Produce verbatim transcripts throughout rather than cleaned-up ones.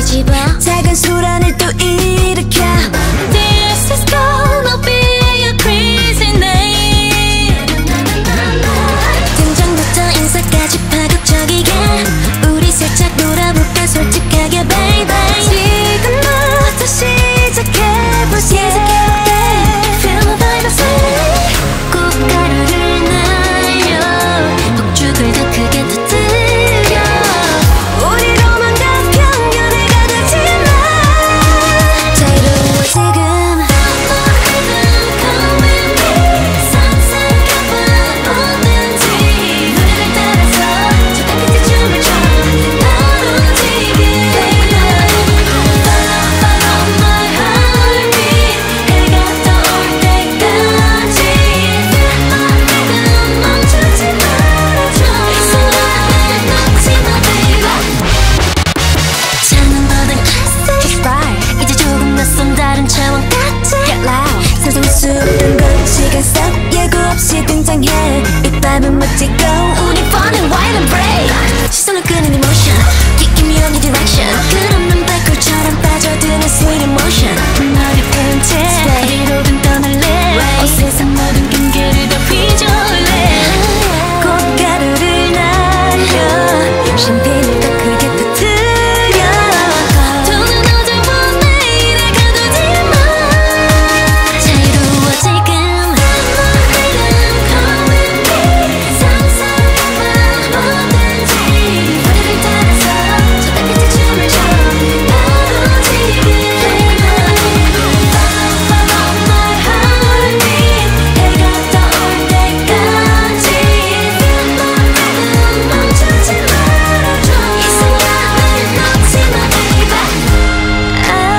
뒤집어 작은 소란을 또 일으켜. This is gonna be a crazy night. 등장부터 인사까지 파격적이게 우리 살짝 놀아볼까 솔직하게 baby. 지금부터 시작해보자. Feel the vibe of it. 꽃가루를 날려 폭죽을 더 크게 터뜨려. 우리로만 간 편견을 가두지 마. 자유로워 지금. Come with me. 상상해봐 뭐든지. 노래를 따라서 저 따뜻한 춤을 춰. 바로 지금. Follow my heartbeat. 해가 떠올 때까지. Feel my rhythm. 멈추지 말아줘. 이 순간을 놓지 마 baby. 창문 버든 classic. Just right. 이제 조금 낯선 다른 차원 같지. Get loud. 세상 수많은 건 시간 속 예고 없이 등장해. 빛밤은 멋지고 우리 fun and wild and brave. 시선을 끄는 emotion. Kicking me on the direction. 끝없는 발걸처럼 빠져드는 sweet emotion. 머리 푼 채 어디로든 떠날래. 온 세상 모든 경계를 다 휘저을래. 꽃가루를 날려 샴페인을 더 크게 터뜨려. 돈은 어제와 내일에 가두지 마. 자유로워 지금. Come with me. 상상해봐 뭐든지. 노래를 따라서 저 따뜻한 춤을 춰. 바로 지금. Follow my heartbeat. 해가 떠올 때까지. Feel my rhythm. 멈추지 말아줘. 이 순간을 놓지 마 baby.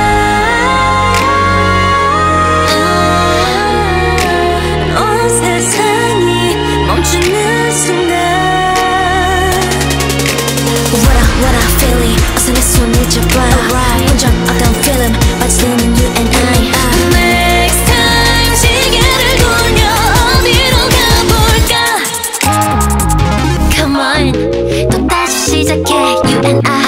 아, 온 세상이 멈추는 순간. What I, what I feeling. 어서 내 손을 잡아. 혼자 어떤 film 빠지는 you and I. Next time 시계를 돌려 어디로 가볼까. Come on 또 다시 시작해 you and I.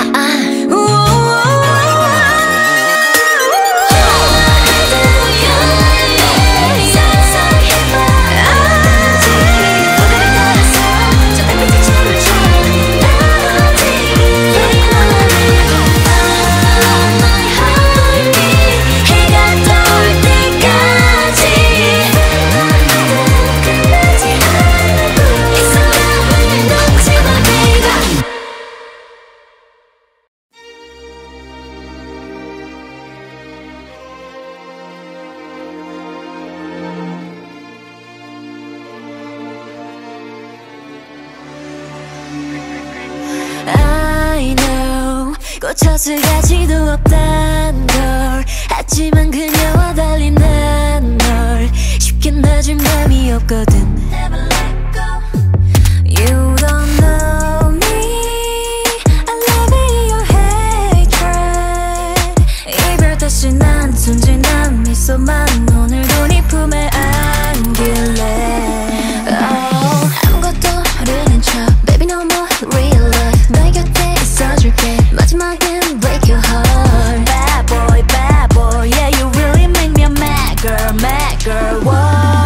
I know 꽂혀서 가지도 없단 걸. 하지만 그녀와 달리 난 널 쉽게 놔줄 맘이 없거든. Never let go. You don't know me. I love your hatred. 이별 다시 난 순진한 미소만 오늘도 네 품에 안길래. Oh, 아무것도 모르는 척 Baby no more real love. 너의 곁에 있어줄게. 마지막엔 break your heart. Bad boy, bad boy. Yeah, you really make me a mad girl, mad girl. Whoa.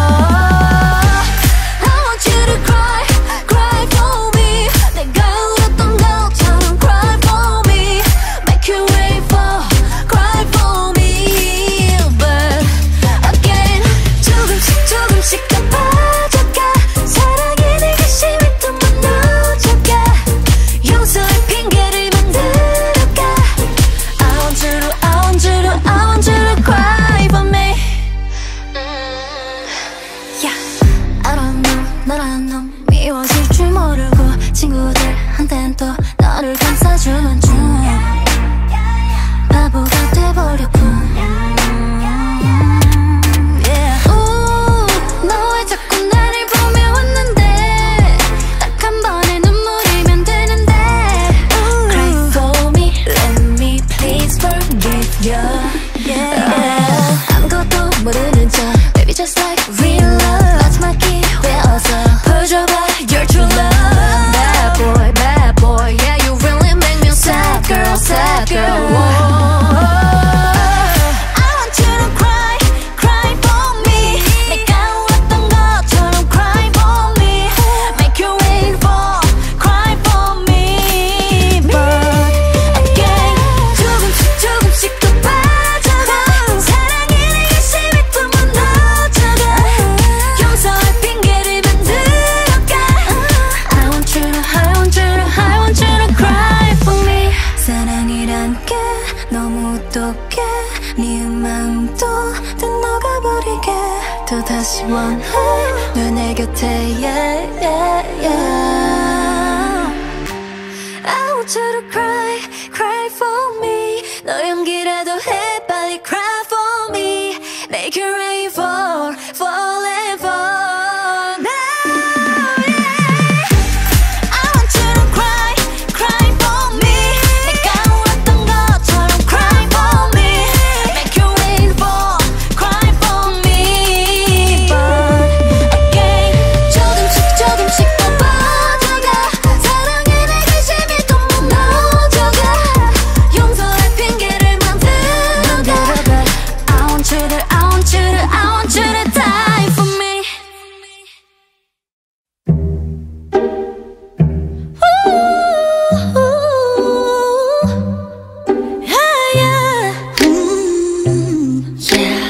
I want you to cry, cry for me. 내가 울었던 것처럼 cry for me. Make you wait for, cry for me. But again 조금씩 조금씩 더 빠져가. 사랑이 내가 심을 더 무너져가. 용서의 핑계를 만들어가. I want you to, I want you to, I want you to cry for me. Yeah, I don't know 너란 놈 미워질 줄 모르고 친구들한텐 또 너를 감싸주는 중 바보가 돼버렸군. Yeah. 오, 너 왜 자꾸 나를 보며 웃는데. 딱 한 번의 눈물이면 되는데. Cry for me, let me please forgive you. Yeah. 아무것도 모르는 척 Baby just like real love. 마지막 기회 어서 보여줘봐 your true love. Bad boy, bad boy. Yeah, you really make me sad. 원해 널 내 곁에 yeah, yeah, yeah. I want you to cry, cry for me 너 연기라도 해 빨리 cry for me Make it rain fall, fall and fall now yeah. I want you to cry, cry for me 내가 울었던 것처럼 cry for me Make it rain fall, cry for me But again 조금씩 조금씩 더 빠져가 사랑에 내 관심이 또 무너져가 용서할 핑계를 만들어가 I want you to, I want you to, I want you to die for me Ooh, yeah, yeah. Mm, yeah.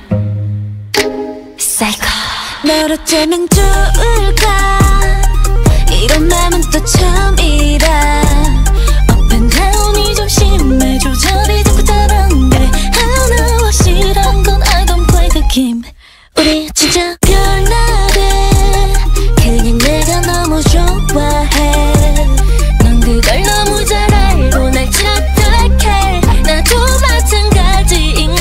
Psycho 널 어쩌면 좋을까 이런 맘은 또 처음이라 Up and down이 좀 심해 조절이 자꾸 다른데 하나 확실한 건 I don't play the game 우리 진짜 별나래 그냥 내가 너무 좋아해 넌 그걸 너무 잘 알고 날 착각해 나도 마찬가지인걸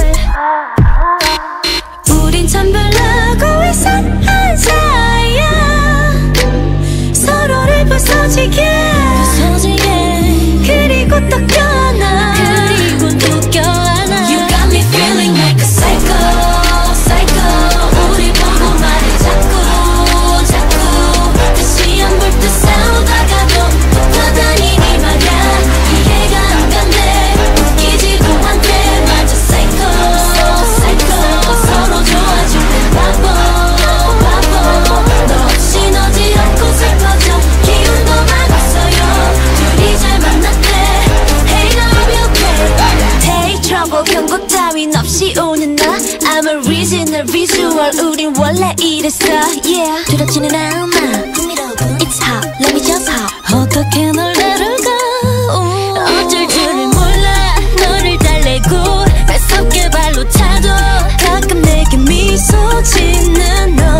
우린 참 별나고 이상한 사이야 서로를 부서지게 부서지게 그리고 또 껴안아 그리고 또 껴안아 You got me feeling like a psycho psycho 우리 보고 말해 자꾸 자꾸 다시 안 볼 듯 싸우다가도 붙어다니니 말야 이해가 안 간대 웃기지도 않대 맞아 psycho psycho 서로 좋아줄래 바보 바보 너 없이 어지럽고 슬퍼져 기운도 막았어요 둘이 잘 만났대 Hey now I'll be okay Take trouble 경고 따윈 없이 오는 나 I'm a original visual 우린 원래 이랬어 Yeah 두렵지는 않아 It's hot let me just hop 어떻게 널 다룰까 어쩔 줄을 몰라 너를 달래고 매섭게 발로 차도 가끔 내게 미소 짓는 널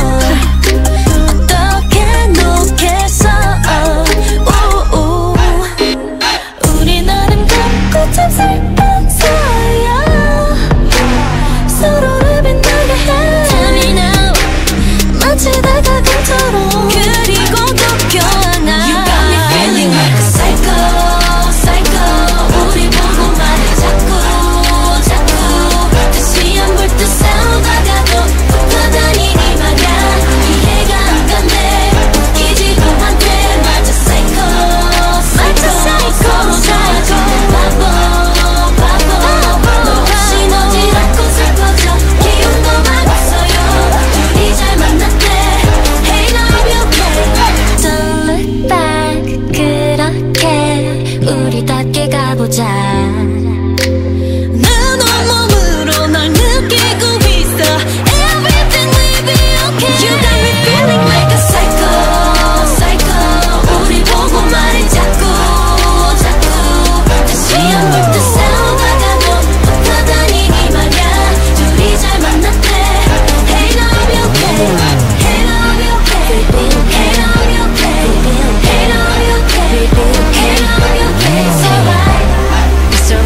어떻게 놓겠어 오오 우리 나름 같고 참 슬픈 사이야 서로를 빛나게 해 Tell me now 마치 다가감처럼 그리고 또 껴안아 You got me feeling like a psycho psycho 우리 보고 말해 자꾸 자꾸 다시 안 볼 듯 싸우다가도 붙어다니니 말야 이해가 안 간대 웃기지도 않대 맞아 psycho psycho 서로 좋아줄래 바보 바보 너 없이 어지럽고 슬퍼져 기운도 막았어요 둘이 잘 만났대 Hey now I'll be okay Don't look back 그렇게 우리답게 가보자 내 온몸으로 널 느끼고 있어 Everything will be okay You got me feeling like a psycho psycho 우리 보고 말해 자꾸 자꾸 다시 안 볼 듯 싸우다가도 붙어다니니 말야 둘이 잘 만났대 Hey now I'll be okay Hey now I'll be okay Hey now I'll be okay Hey now I'll be okay Hey now I'll be okay It's alright It's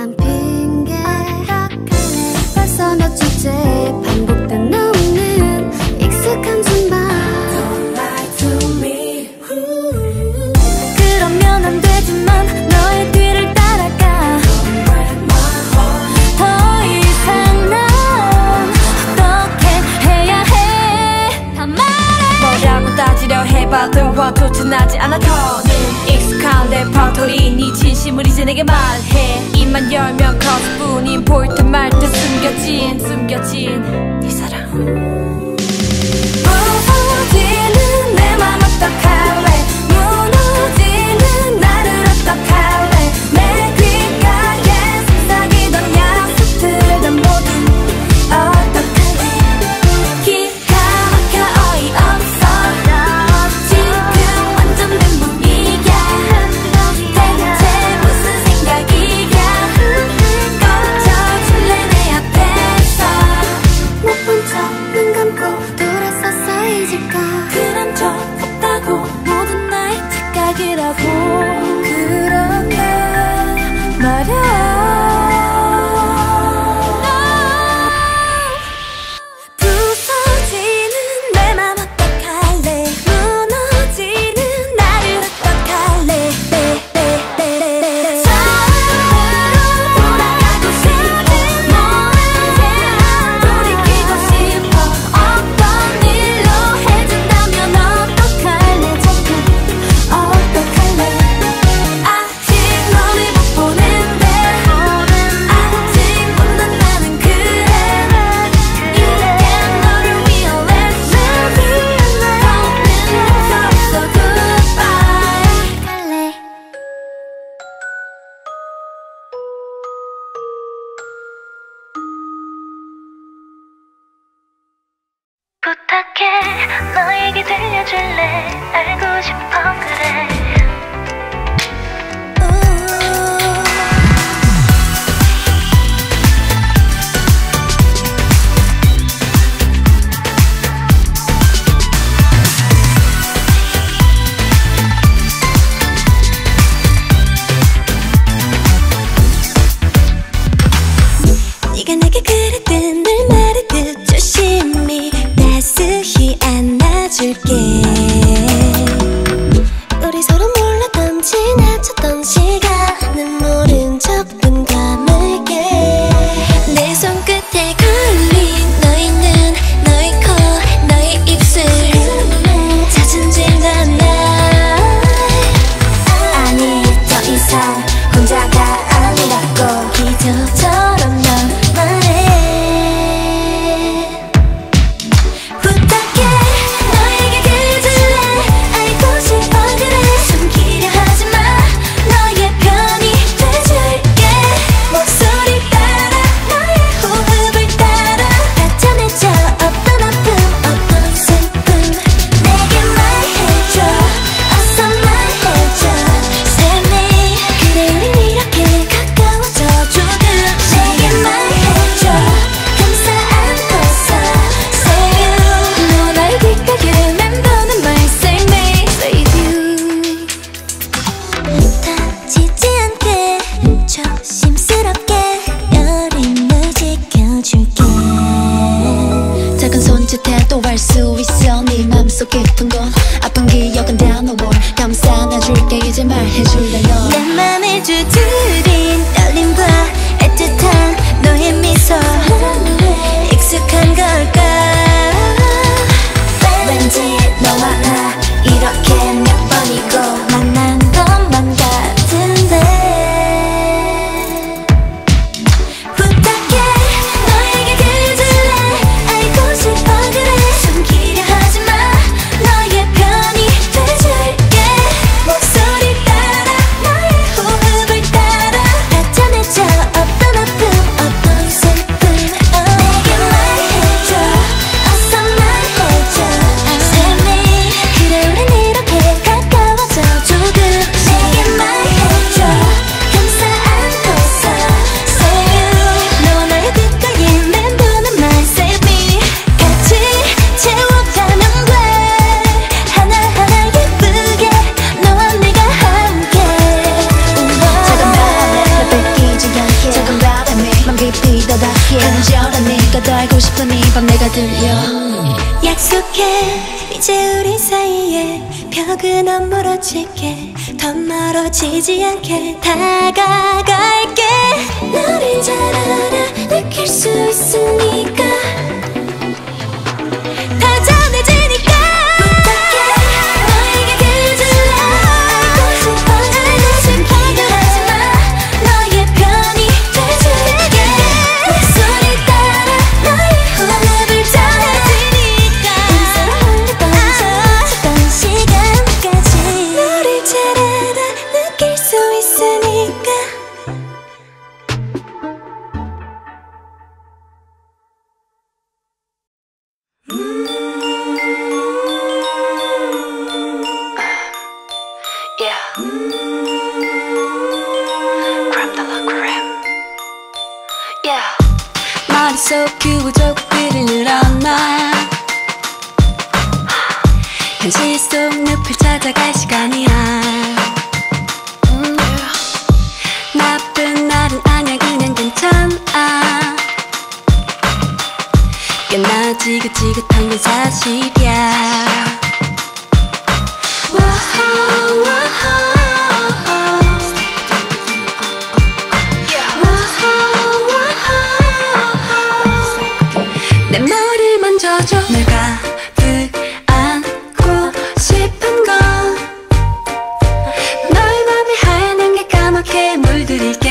난 핑계 벌써 몇 주째 반복된 없는 익숙한 순간 Don't lie to me. 그러면 안 되지만 너의 뒤를 따라가 Don't break my heart. 더 이상 난 어떻게 해야 해 다 말해. 뭐라고 따지려 해봐도 원투투 나지 않아. 더는 익숙한 레퍼토리. 네 진심을 이제 내게 말해. 입만 열면 커스뿐인 보일 듯 말 듯 숨겨진 숨겨진 네 사랑. 부서지는 내 맘 어떡할래. 무너지는 나를 어떡할래. 내 귓가에 속삭이던 약속들 모두 어떡할래. 기가 막혀 어이없어. 지금 완전 멘붕이야. 대체 무슨 생각이야. 꺼져줄래 내 앞에서. 못 본 척 눈 감고 돌아서서 잊을까. 그런 적 없다고 모든 나의 착각이라고. 그런데 말야. 부서지는 내 맘 어떡할래. 무너지는 나를 어떡할래. 처음으로 돌아가고 싶은 너한테 돌이키고 싶어. 어떤 일로 해준다면 어떡할래. 자꾸 어떡할래. 아직 너를 못 보는데 아직 못난 나는 그래. 이렇게 너를 위험했어. 더는 없어 goodbye. 갈래. 부탁해 너 얘기 들려줄래. 알고 싶어 그래. 네가 내게 그랬던 늘 말했듯 조심히 따스히 안아줄게. 우리 깊이 더 닿게 간절하니까 더 알고 싶은 이 밤 내가 들려. 약속해 이제 우리 사이에 벽은 안 멀어질게. 더 멀어지지 않게 다가갈게. 너를 잘 알아 느낄 수 있으니까 다 전해지니까 부탁해 너에게 그질러. 알고 싶어 알고 싶어 하지마. 너의 편이 돼줄게. 목소리 따라 너의 호흡을 전해지니까 우리 서로 흘렸던 멈췄던 시간까지 너를 잘 알아 느낄 수 있으니까. 머릿속 구조들을 늘어놔. 현실 속 늪을 찾아갈 시간이야. 음, yeah. 나쁜 날은 아니야 그냥 괜찮아. 꽤나 지긋지긋한 건 사실이야. 와우, 와우. 내 머리를 만져줘. 널 가득 안고 싶은 건 너의 맘이 하얀 안개 까맣게 물들일게.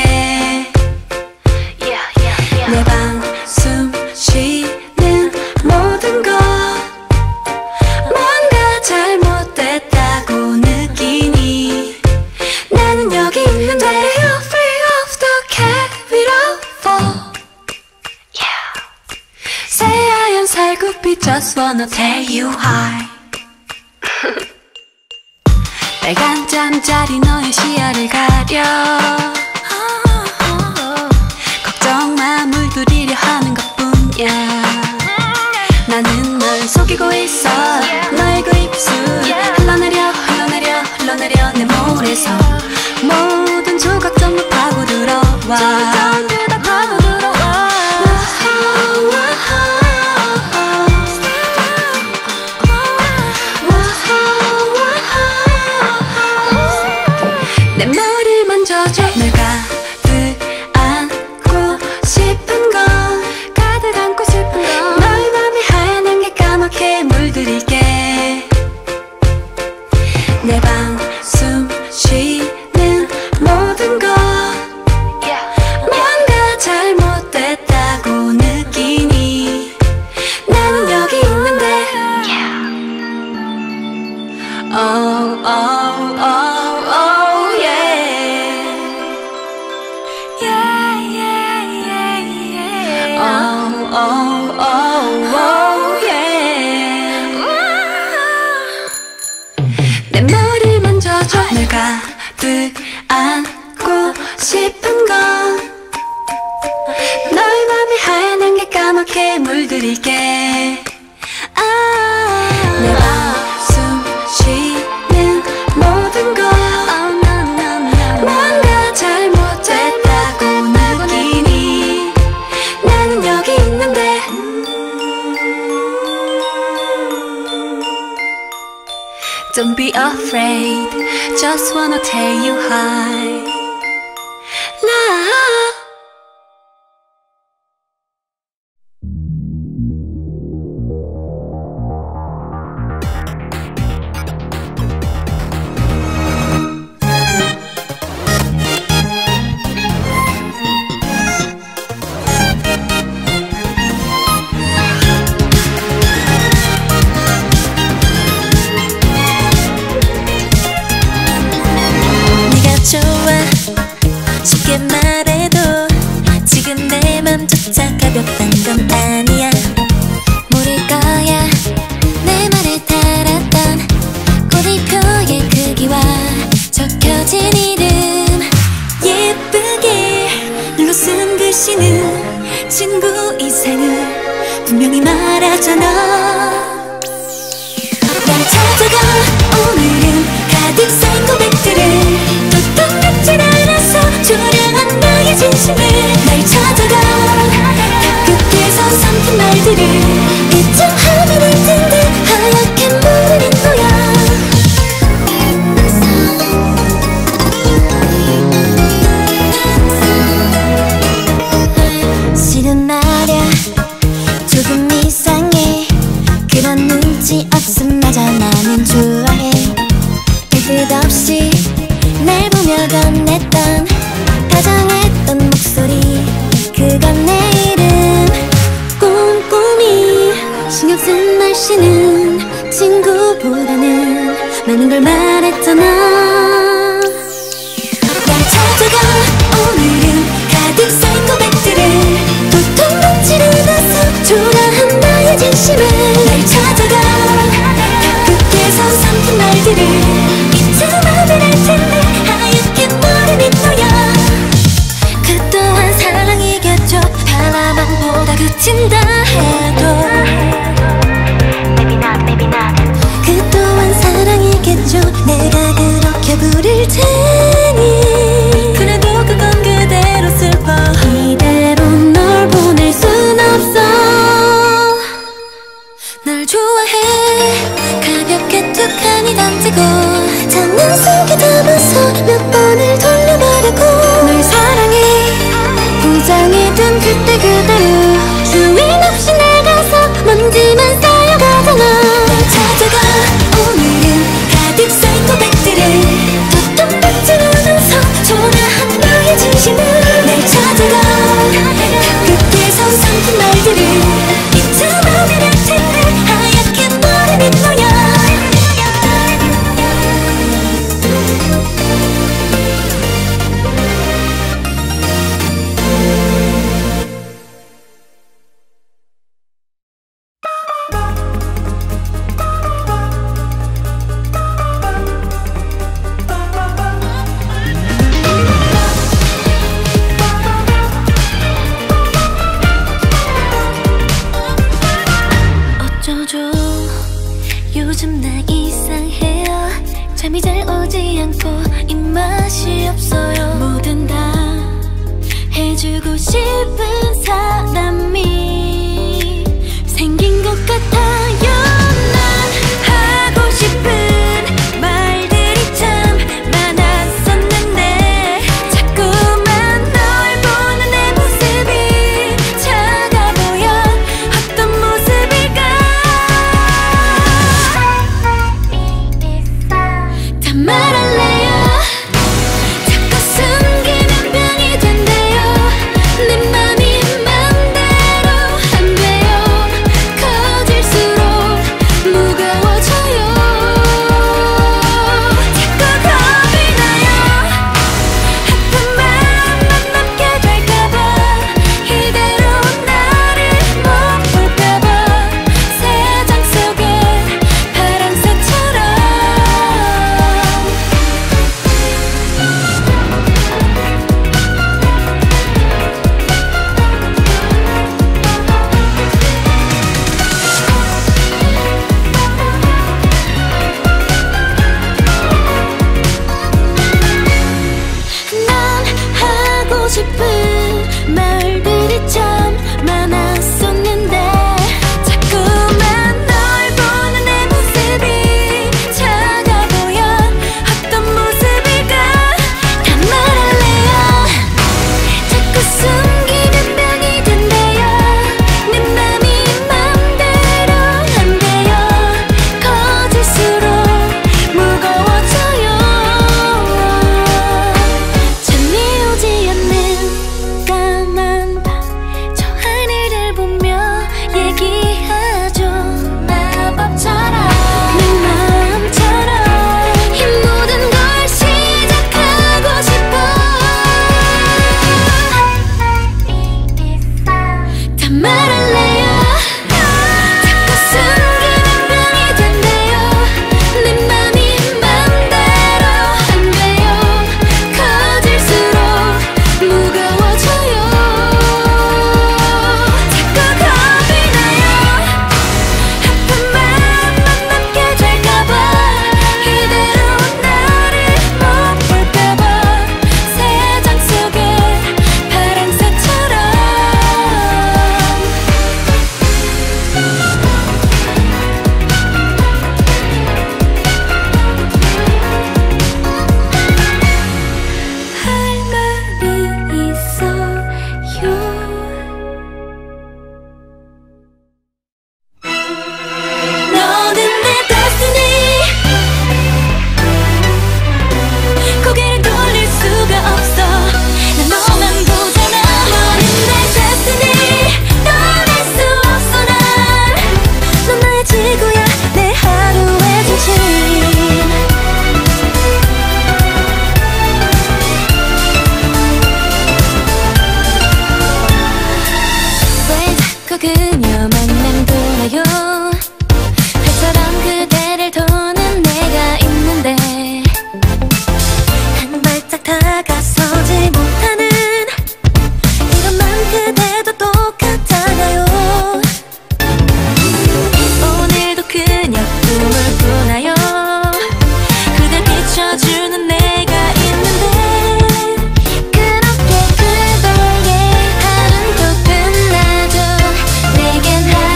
yeah, yeah, yeah. 내 방 숨 쉬는 모든 것 뭔가 잘못됐다고 느끼니 나는 여기 있는데 You're free of the carry over. 새하얀 살구빛 just wanna tell you hi. 빨간 잠자리 너의 시야를 가려. 걱정 마 물들이려 하는 것뿐이야. 나는 널 속이고 있어. 너의 그 입술 흘러내려 흘러내려 흘러내려 내 몰에서 모든 조각 전부 파고들어와. 내 머리를 만져줘. 널 가득 안고 싶은 건 가득 안고 싶은 건 너의 맘이 하얀 안개 까맣게 물들일게. 내 방 숨 쉬는 모든 것 뭔가 잘못됐다고 느끼니 나는 여기 있는데 oh, oh, oh, oh. Oh, oh, oh, yeah. 내 머리를 만져줘. 널 가득 안고 싶은 건 너의 맘이 하얀 안개 까맣게 물들일게. 내 방 숨 쉬는 모든 것 뭔가 잘못됐다고 느끼니 나는 여기 있는데 Don't be afraid, just wanna tell you hi. Love. 쉽게 말해도 지금 내 맘조차 가볍단 건 아니야. 모를 거야 내 말을 따랐던 꼬리표의 크기와 적혀진 이름 예쁘게 눌러쓴 글씨는 친구 이상을 분명히 말하잖아. 날 찾아가 오늘은 가득 쌓인 고백들을 또 똑같진 않아서 초라한 나의 진심을 날 찾아가 삼킨 말들을 이쯤 하면 할 텐데 하얗게 모르는 거야. 실은 말야 조금 이상해. 그런 눈치 없음마저 나는 좋아해. 끝없이 날 보며 건넸던 다정했던 목소리, 그건 내 이름. 꼼꼼히 신경 쓴 날씨는 친구보다는 많은 걸 말했잖아. 날 찾아가 오늘은 가득 쌓인 고백들을 도통 넘치는 않아서 초라한 나의 진심을. 날 찾아가 끝에서 삼킨 말들을 이쯤하면 할 텐데 하얗게 모르는 너야. 그 또한 사랑이겠죠. 바라만 보다 그친다 해도 Maybe not, maybe not. 그 또한 사랑이겠죠. 내가 그렇게 부를 테니. 그래도 그건 그대로 슬퍼. 이대로 널 보낼 순 없어. 널 좋아해 가볍게 툭하니 던지고 장난 속에 담아서 몇 번을 돌려말하고. 널 사랑해 포장해둔 그때 그대로 주인 없이 나가서 먼지만 쌓여가잖아. 널 찾아가 오늘은 가득 쌓인 고백들을 도통 받지 않아서 초라한 너의 진심을. 날 찾아가 끝에서 삼킨 말들을 이쯤하면 할 텐데 하얗게 모르는 너야. 어쩌죠 요즘 나 이상해요. 잠이 잘 오지 않고 입맛이 없어요. 뭐든 다 해주고 싶은 사람이 생긴 것 같아요. 난 하고 싶은 말들이 참 많았었는데 자꾸만 널 보는 내 모습이 작아 보여. 어떤 모습일까. 다 말할래요. 자꾸 숨기는 병이 된대요. 내 맘이 맘대로 안 돼요. 거질 수 오늘도 그녀만 맴돌아요. 별처럼 그대를 도는 내가 있는데 한 발짝 다가서지 못하는 이것만 그대도 똑같아요. 오늘도 그녀 꿈을 꾸나요. 그댈 비춰주는 내가 있는데 그렇게 그대의 하루는 또 끝나죠. 내겐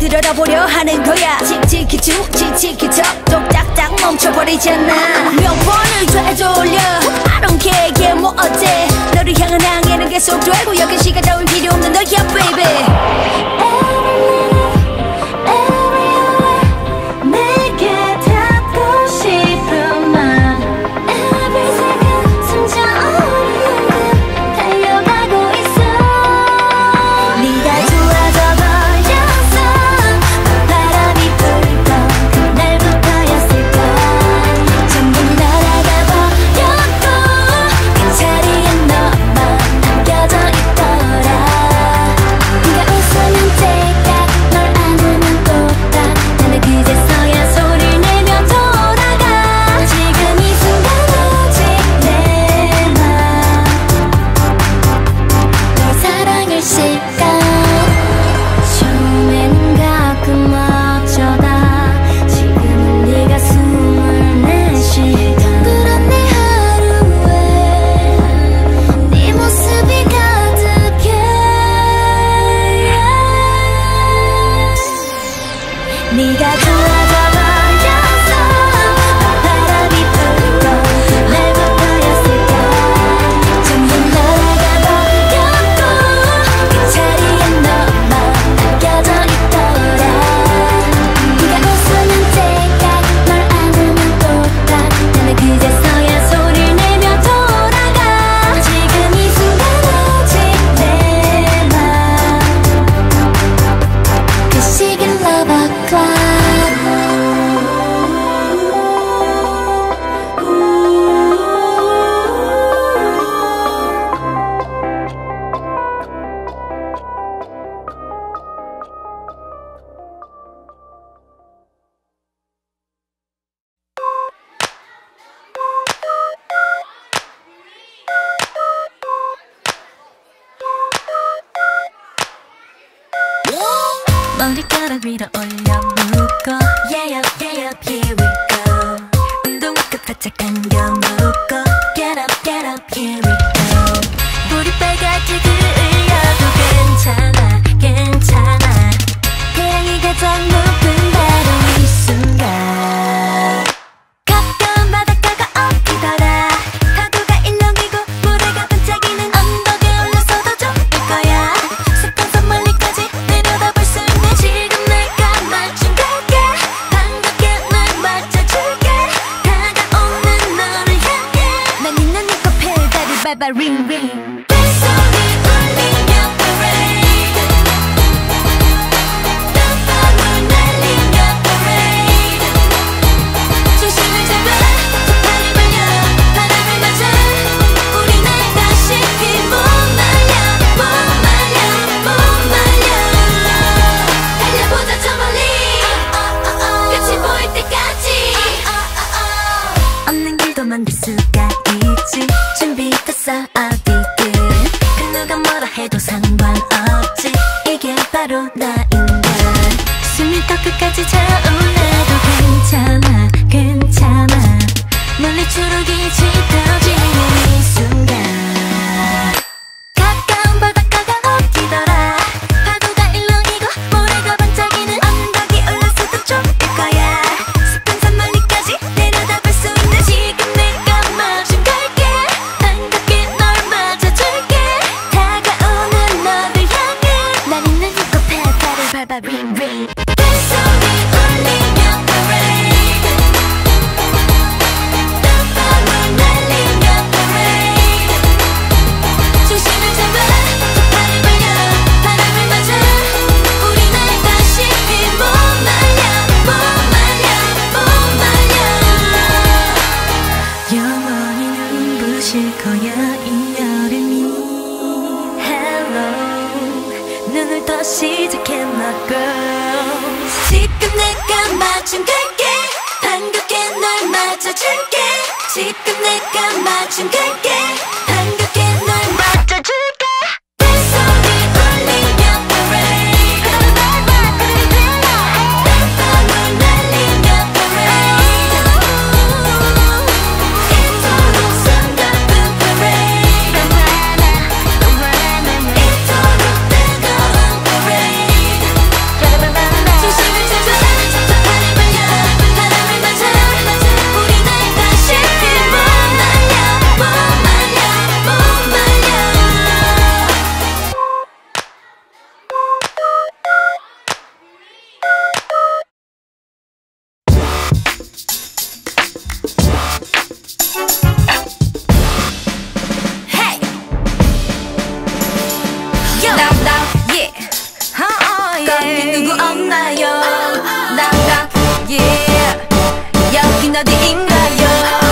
들여다보려 하는 거야. 칙칙이쭉 칙칙이척 똑딱딱 멈춰버리잖아. 몇 번을 되돌려 I don't care 걔 뭐 어때. 너를 향한 항해는 계속되고 여기 시간 따윈 필요 없는 너야 baby. 머리카락 위로 올려 묶어 Yeah up, yeah up, here we go. 운동 끝 바짝 당겨 묶어 Get up, get up, here we go. 불이 빨갛게 그을려도 괜찮아, 괜찮아. 태양이 가장 높은 바로 이 순간. 가까운 바닷가가 어디더라. 파도가 일렁이고 모래가 반짝이는 언덕에 올라서도 좋을 거야. 숲에서 멀리까지 내려다볼 수 있는 지금 내가 마중 갈게. 반갑게 널 맞춰줄게. 다가오는 너를 향해 난 있는 네 코페 다리 밟아 ring ring. 뱃소리 울리며 parade. 땀방울 날리며 parade. 중심을 잡아 두 팔을 벌려 바람을 맞아. 우리 날 다시 못 말려 못 말려 못 말려. 달려보자 저 멀리 끝이 보일 때까지. 없는 길도 만들 수가 있지. 준비됐어 어디든. 그 누가 뭐라 해도 상관없지. 이게 바로 나인걸. 숨이 더 끝까지 차올라도 괜찮아, 괜찮아. 멀리 초록이 짙어지는 이 순간. 가까운 바닷가가 어디더라. 파도가 일렁이고 모래가 반짝이는 언덕이 올라서도 좋을 거야. 숲은 산 멀리까지 내려다볼 수 있는 지금 내가 마중 갈게. 반갑게 널 맞아줄게. 다가오는 너를 향해 난 있는 이 코페 발을 밟아 ring ring. 뱃소리 울리며 parade. 땀방울 날리며 parade. 중심을 잡아 두 팔을 벌려 바람을 맞아. 우리 날 다시 못 말려 못 말려 못 말려. 영원히 눈부실 거야 이 여름이. Hello 눈을 떠 시작해 my girl. 지금 내가 마중 갈게. 반갑게 널 맞아줄게. 지금 내가 마중 갈게. 반갑게 널 맞아줄게. 뱃소리 울리며 parade. 땀방울 날리며 parade. 이토록 숨가쁜 parade. 이토록 뜨거운 parade. 낙낙 yeah 여긴 어디인가요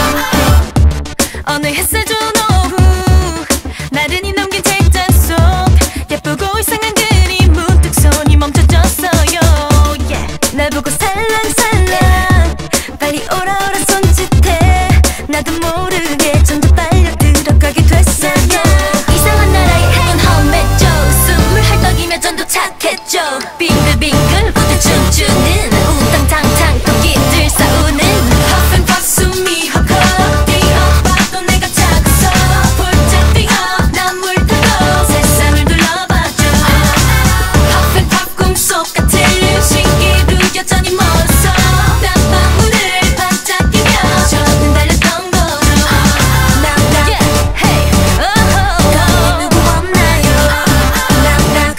어느 햇살 좋은 오후 나른히 넘긴 책장 속 예쁘고 이상한 그림 문득 손이 멈춰졌어요 yeah. 날 보고 살랑살랑 빨리 오라 오라 손짓해 나도 모르게 점점 빨려 들어가게 됐어요 이상한 나라에 넌 험했죠 숨을 헐떡이며 전도 착했죠 빙글빙글 고대 춤추는 우당탕탕 토끼들 싸우는 Puff and puff 숨이 헐컥 뛰어봐도 내가 작아서 볼짝 뛰어 난 물 타고 세상을 둘러봐줘 Puff and puff 꿈속 같은 신기루 여전히 멀었어 땀방울을 반짝이며 저는 달렸던 거죠 낙낙 hey 거기 누구 없나요 낙낙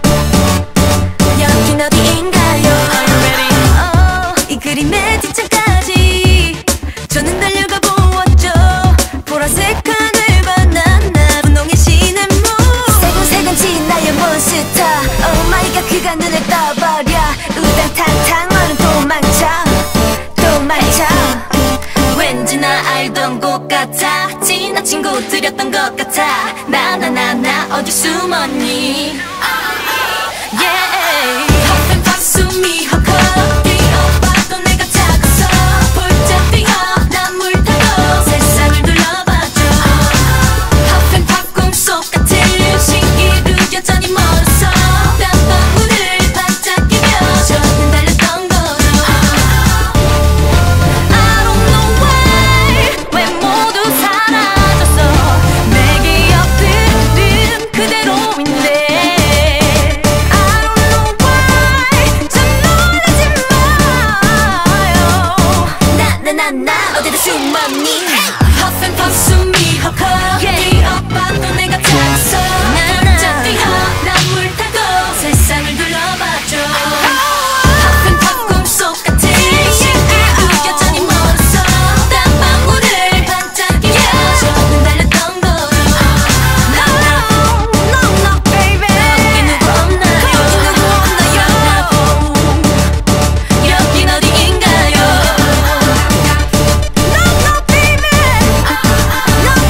여긴 어디인가요 oh, 이 그림의 뒷장까지 저는 달려가 보았죠 보라색 하늘 바나나 분홍의 시냇물 세근세근 지나요 몬스터 Oh my god 그가 눈을 떠버려 우당탕탕 너는 도망쳐 도망쳐 왠지 나 알던 곳 같아 지난 친구들이었던 것 같아 나나나나 어디 숨었니 yeah. Puff and puff 숨이 헐컥 뛰어봐도 내가 작아서 볼짝 뛰어 난 물 타고 세상을 둘러봐줘 Puff and puff 꿈속 같은 신기루 여전히 멀었어 땀방울을 반짝이며 저는 달렸던 거죠 I don't know why 왜 모두 사라졌어 내 기억들은 그대로인데 I don't know why 참 놀라지 마요 나나나나 어디다 숨었니 Puff and puff 숨이 헐컥 뛰어봐도 내가 작아서 볼짝 뛰어 난 물 타고 세상을 둘러봐줘 Puff and puff 꿈속 같은 신기루 여전히 멀었어 땀방울을 반짝이며 저는 달렸던 거죠 No no no baby 여기 누구 없나요 여기 누구 없나요 여긴 어디인가요 No no baby No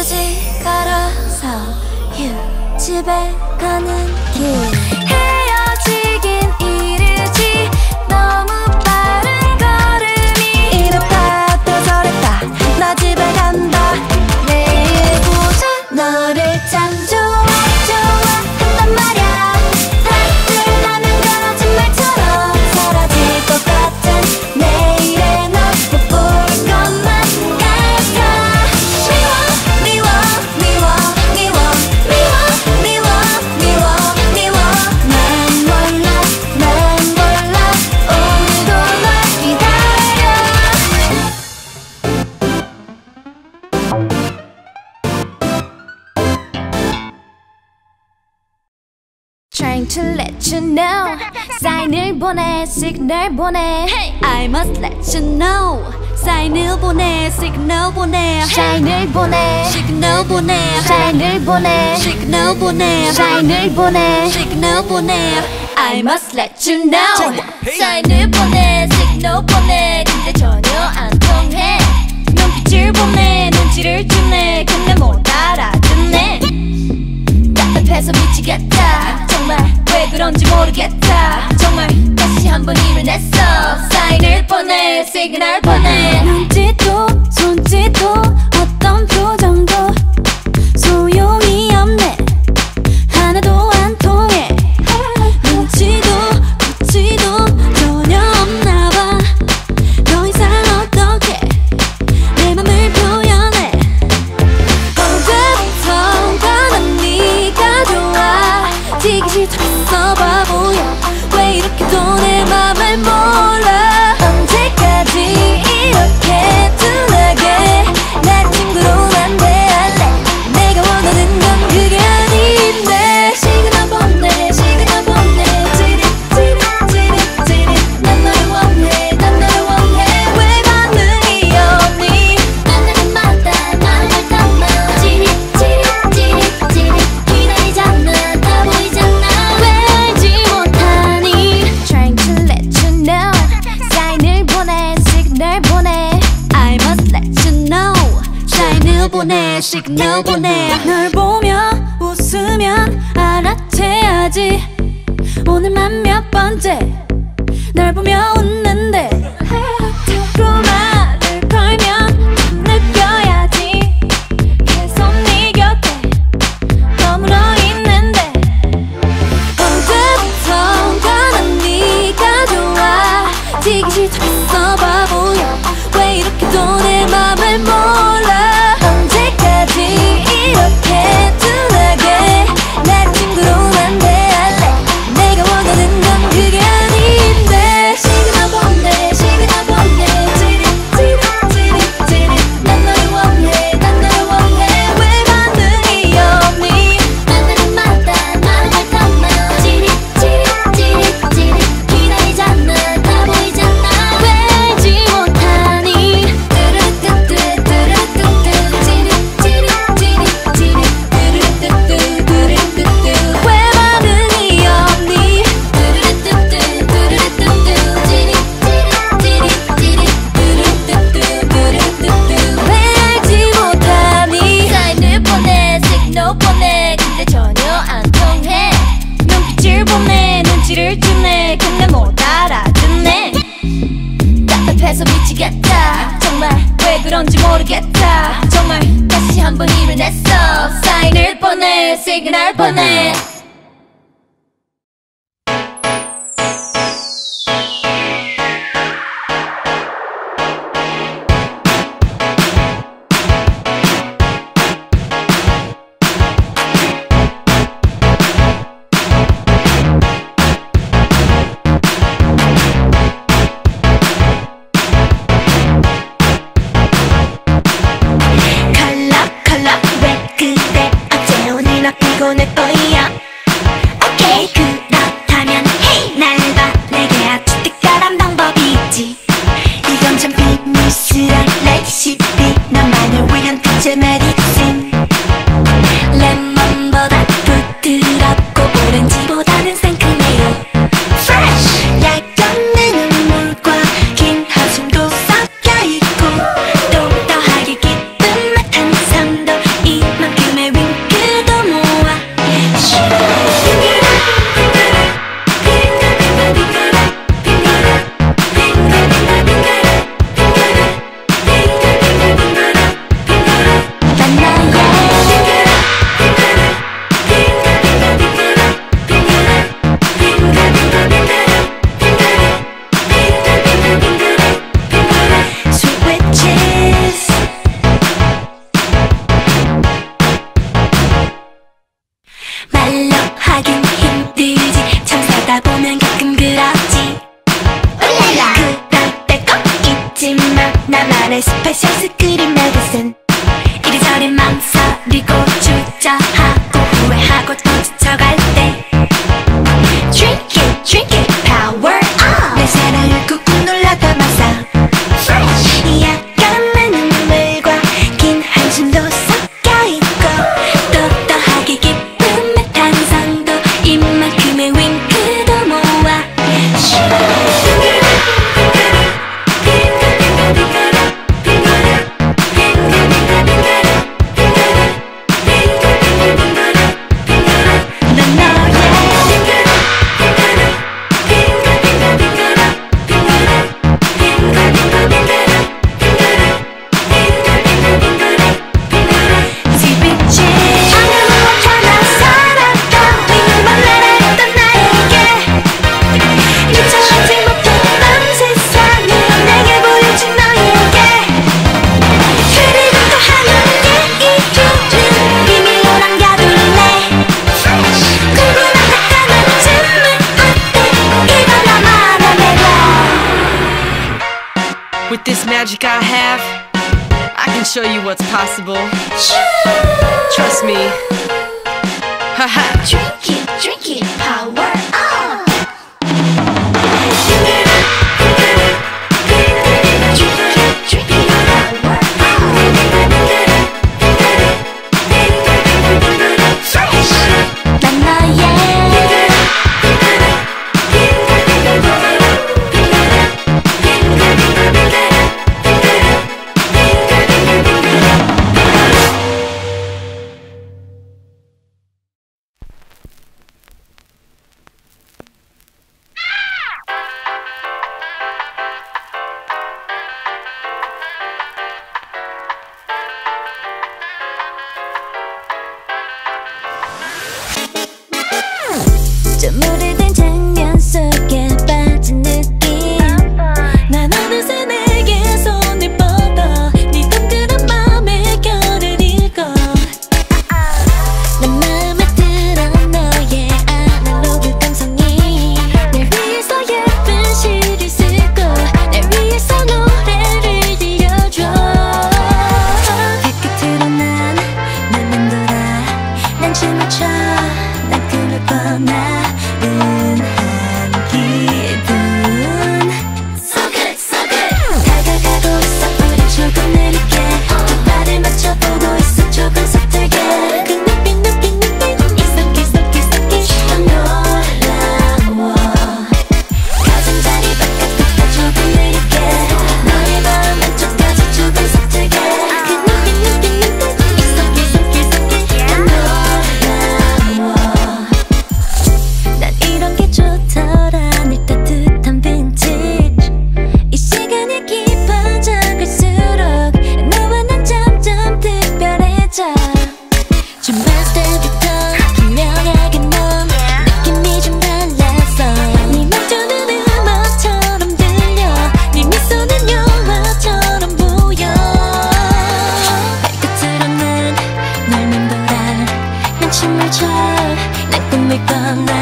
굳이 걸어서 휴 집에 가는 길 헤어지긴 이르지 너무 빠른 걸음이 이랬다 또 저랬다 나 집에 간다 내일 보자 너를 참 좋아 좋아한단 말야 다들 나는 거짓말처럼 사라질 것 같은 내일의 너 못 볼 것만 같아 미워 미워 미워 미워 미워 미워 미워 미워 난 몰라 난 몰라 오늘도 널 기다려 Trying to let you know 사인을 보내 시그널 보내 I must let you know 사인을 보내 시그널 보내 사인을 보내 시그널 보내 사인을 보내 시그널 보내 사인을 보내 시그널 보내 I must let you know 사인을 보내 시그널 보내 근데 전혀 안 통해 눈빛을 보내 눈치를 주네 근데 못 알아듣네 답답해서 미치겠다 정말 왜 그런지 모르겠다 정말 다시 한번 일을 냈어 사인을 보내 시그널 보내 눈짓도 손짓도 어떤 표정도 소용이 없네 하나도 안 통해 눈치도 고치도 전혀 없나봐 더 이상 어떻게 내 맘을 표현해 언제부턴가 난 네가 좋아 지기 싫다했어 바보야 왜 이렇게도 내 맘을 몰라 언제까지 이렇게 둔하게 날 친구로만 대할래 내가 원하는 건 그게 아닌데 시그널 보내 시그널 보내 찌릿 찌릿 찌릿 찌릿 난 너를 원해 난 너를 원해 왜 반응이 없니 만나는 마다 마음을 담아 찌릿 찌릿 찌릿 찌릿 기다리잖아 다 보이잖아 왜 알지 못하니 Trying to let you know 사인을 보내 시그널 보내 I must let you know 사인을 보내 시그널 보내 널 보며 웃으면 알아채야지 오늘만 몇 번째 널 보며 웃는데 자꾸 말을 걸면 느껴야지 계속 네 곁에 머물러 있는데 언제부턴가 난 네가 좋아 지기 싫다했어 바보야 왜 이렇게도 내 맘을 몰라 언제까지 이렇게 둔하게 날 친구로만 대할래 내가 원하는 건 그게 아닌데 시그널 보내 시그널 보내 찌릿 찌릿 찌릿 찌릿 난 너를 원해 난 너를 원해 왜 반응이 없니 만나는 마다 마음을 담아 찌릿 찌릿 찌릿 찌릿 기다리잖아 다 보이잖아 왜 알지 못하니 뚜루뚜뚜 뚜루뚜뚜 찌릿 찌릿 찌릿 찌릿 뚜루뚜뚜 뚜루뚜뚜 왜 반응이 없니 뚜루뚜뚜 뚜루뚜뚜 찌릿 찌릿 찌릿 찌릿 뚜루뚜뚜 뚜루뚜뚜 왜 알지 못하니 사인을 보내 시그널 보내 근데 전혀 안 통해 눈빛을 보내 눈치를 주네 근데 못 알아듣네 답답해서 미치겠다 정말 왜 그런지 모르겠다 정말 다시 한번 일을 냈어 사인을 보내 시그널 보내 칼라 칼라 왜 그래 어제 오늘 나 피곤할 거야 너의 스페셜 스크린 메디슨. 이리저리 망설이고 주저하고 후회하고 또 지쳐갈 때 Drink it, drink it, power up. 내 사랑을 꾹꾹 눌러 담아서 Fresh. 약간 많은 눈물과 긴 한숨도 섞여있고 또또하게 기쁨의 탄성도 이만큼의 윙크도 모아 With this magic I have, I can show you what's possible. Trust me. Haha. Drink it, drink it, power up. 좀 오래된 장면 속에 빠진 느낌. 난 어느새 내게 손을 뻗어 네 동그란 맘의 결을 읽어. 난 마음에 들어 너의 아날로그 감성이. 날 위해서 예쁜 시를 쓰고 날 위해서 노래를 들려줘. 발끝으로 난 눈만 돌아 난 춤을 춰. 난 꿈을 꿔. 나른한 기분 So good, so good. 다가가고 있어 우린 조금 느리게. 두 발을 맞춰보고 있어 조금 서툴게. 그 눈빛 눈빛 눈빛 이성기성기성기 더 놀라워. 가장자리 바깥부터 조금 느리게. 너의 마음 안쪽까지 조금 서툴게. 그 눈빛 눈빛 눈빛 이성기성기성기 더 놀라워. 난 이런 게 좋더라. 늘 따뜻한 빈티지. 이 시간이 깊어져 갈수록 너와 난 점점 특별해져. 좀 봤을 때부터 분명하게 넌 느낌이 좀 달랐어. 네 말투는 음악처럼 들려. 네 미소는 영화처럼 보여. 발끝으로 난 널 맴돌아. 난 춤을 춰. 난 꿈을 꿔.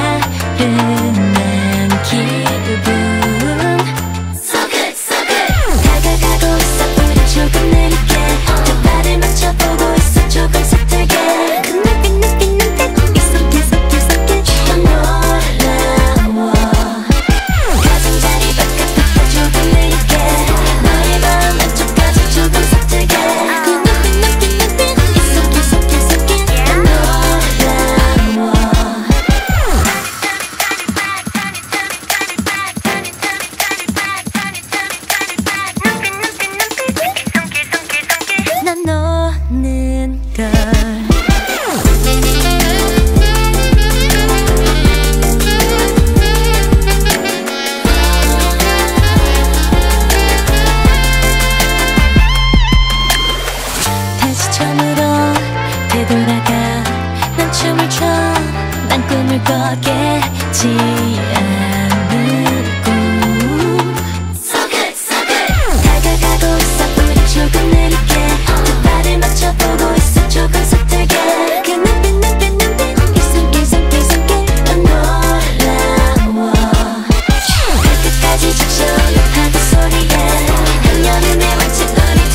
나른한 기분 So good, so good. 다가가고 있어 우린 조금 느리게. 두 발을 맞춰보고 있어 조금 서툴게. 그 눈빛 눈빛 눈빛 이성기성기성기 더 놀라워. 가장자리 바깥부터 조금 느리게. 너의 마음 안쪽까지 조금 서툴게. 그 눈빛 눈빛 눈빛 이성기성기성기 더 놀라워. 난 노는 걸. 다시 처음으로 되돌아가. 난 춤을 춰. 난 꿈을 꿔겠지 않은 꿈 So good, so good. 다가가고 있어 우린 조금 느리게. 두 발을 맞춰보고 있어 조금 서툴게. 그 눈빛 눈빛 눈빛 이성기성기성기 더 놀라워. 발끝까지 적셔 파도 소리에 한여름의 왈츠 우리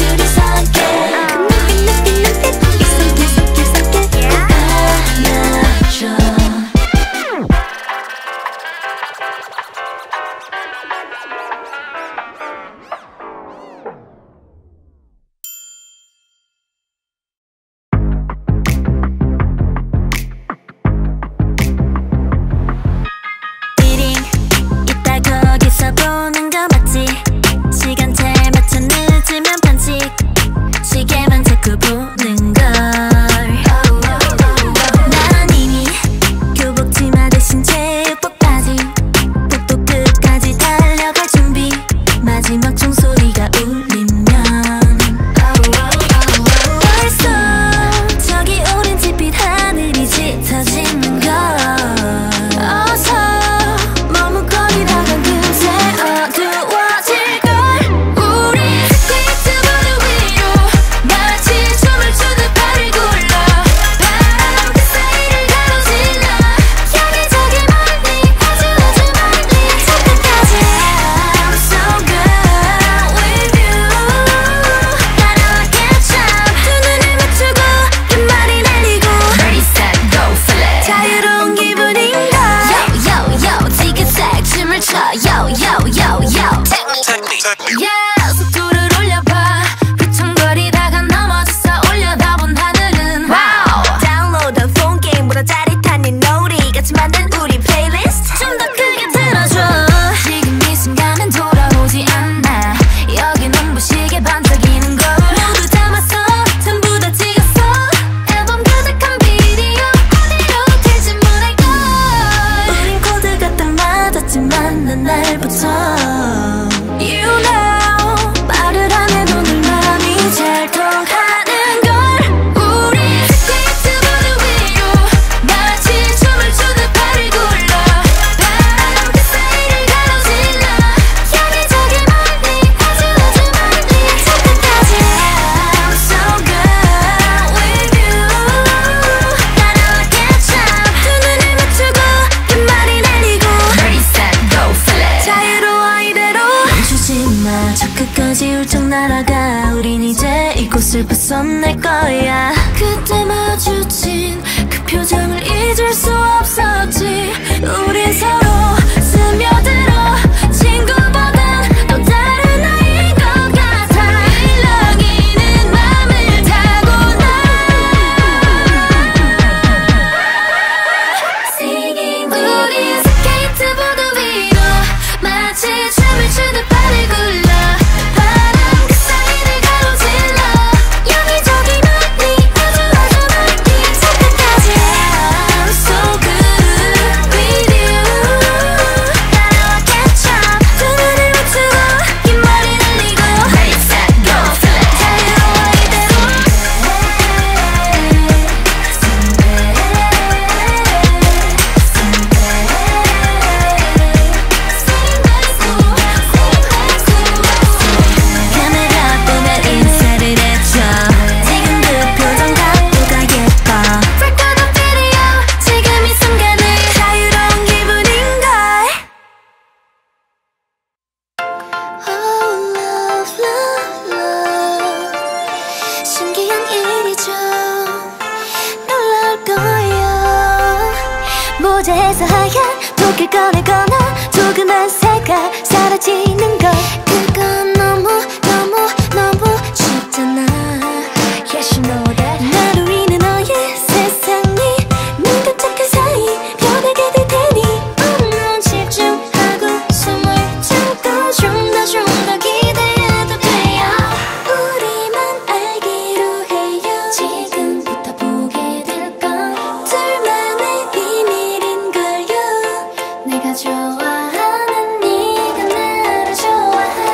보자 해서 하얀 도끼를 꺼내거나 조그만 색깔 사라지는 것 그건 너무 너무 너무 쉽잖아. Yes you know that. 나로 인해 너의 세상이 눈 깜짝할 사이 변하게 될 테니 음, 집중하고 숨을 참고 좀 더 좀 더 기대해도 돼요. 우리만 알기로 해요. 지금부터 보게 될 건 둘만의 비밀인걸요. 내가 좋아하는 네가 나를 좋아해.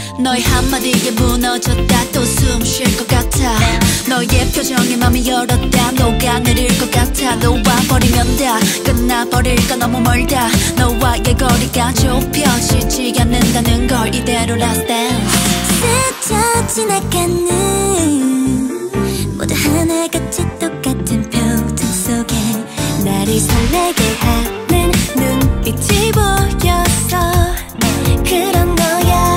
너의 한마디에 무너졌다 또 숨 쉴 것 같아 너의 표정에 맘이 열었다 녹아내릴 것 같아 너와 버리면 다 끝나버릴까 너무 멀다 너와의 거리가 좁혀지지 않는다는 걸 이대로 last dance 스쳐 지나가는 모두 하나같이 똑같은 표정 속에 나를 설레게 하는 눈빛이 보였어 그런 거야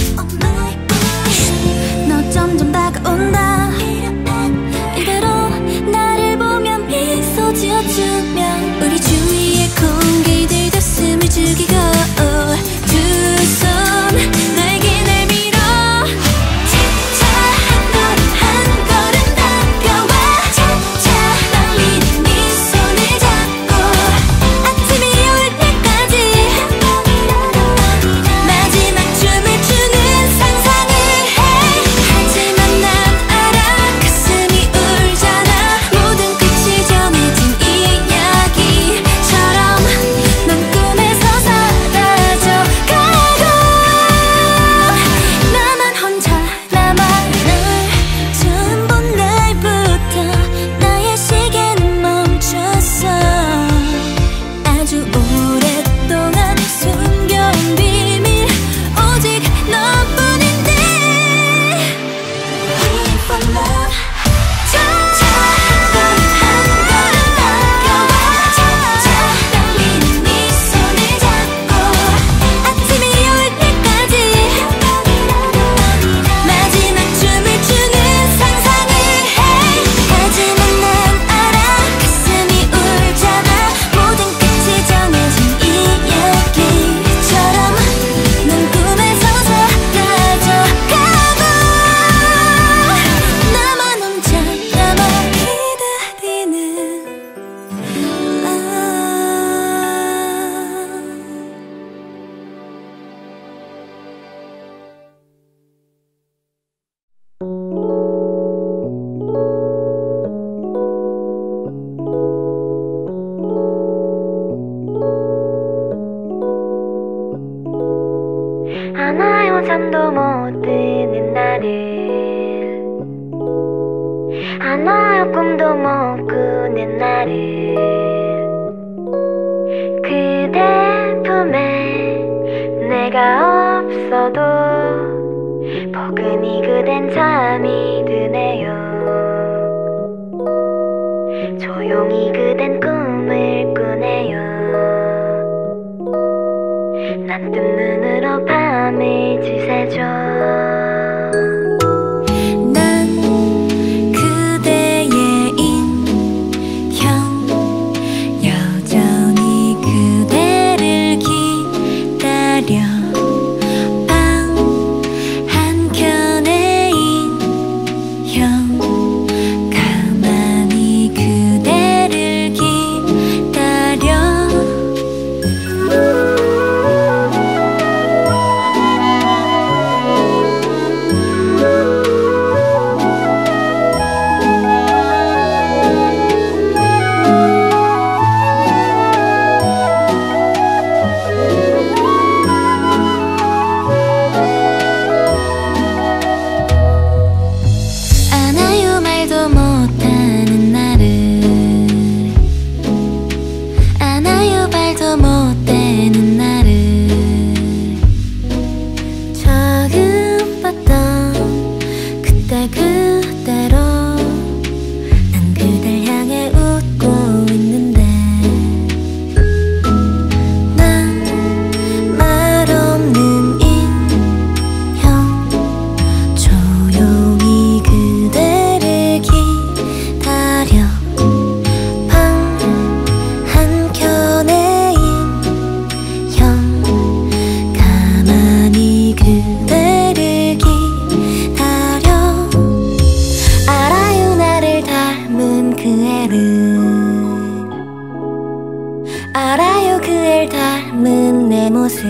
너 점점 다가온다 이대로 나를 보면 미소 지어주면 우리 주위의 공기들도 숨을 죽이고 두 손 나에게 내밀어 차차 한 걸음 한 걸음 다가와 차차 떨리는 네 손을 잡고 아침이 올 때까지 마지막 춤을 추는 상상을 해 하지만 난 알아 가슴이 울잖아 모든 끝이 정해진 이야기처럼 넌 꿈에서 사라져 가고 나만 혼자 나만 널 처음 본 날부터 나의 시계는 멈췄어 아주 오랫동안 숨겨온 비밀 오직 너뿐인데 Waiting for love 차차 한 걸음 한 걸음 다가와 차차 떨리는 네 손을 잡고 아침이 올 때까지 마지막 춤을 추는 상상을 해 하지만 난 알아 가슴이 울잖아 모든 끝이 정해진 이야기처럼 넌 꿈에서 사라져 가고 나만 혼자 나만 기다리는 love 하나요 잠도 못 드는 날을 하나요 꿈도 못 꾸는 날을 그대 품에 내가 없어도 포근히 그댄 잠이 드네요 조용히 그댄 꿈을 꾸네요 난 뜬 눈으로 밤을 지새줘 난 그대의 인형 여전히 그대를 기다려 방 한켠에 인형 가만히 그대를 기다려 안아요 말도 못하는 나를 안아요 발도 못 대는 나를 처음 봤던 그때 그대로 난 그댈 향해 웃고 있는데 난 말 없는 인형 조용히 그대를 기다려 방 한켠에 인형 가만히 그대를 기다려 알아요 나를 닮은 그 애를 알아요 그 애 닮은 내 모습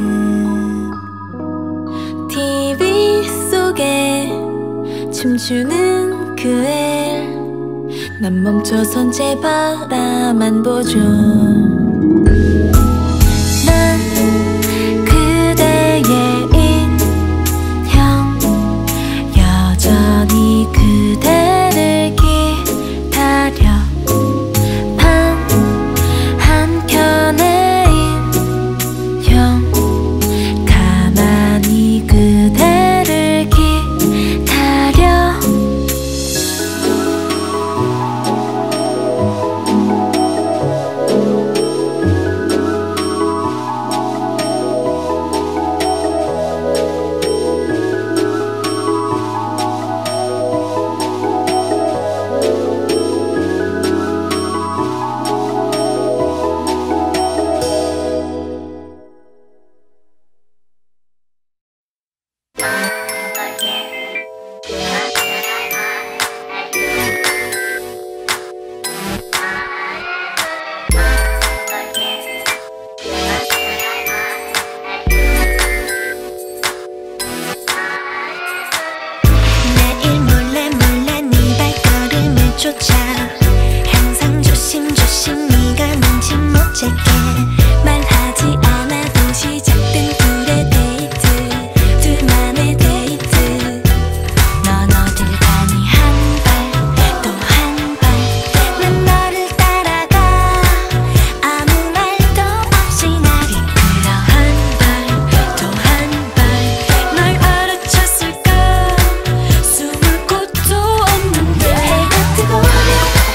티비 속에 춤추는 그 애 난 멈춰선 제 바라만 보죠 난 그대의 것조차 항상 조심조심 네가 눈치 못 채게 말하지 않아도 시작된 둘의 데이트 둘만의 데이트 넌 어딜 가니 한 발 또 한 발 난 너를 따라가 아무 말도 없이 날 이끌어 한 발 또 한 발 널 알아챘을까 숨을 곳도 없는데 해가 뜨고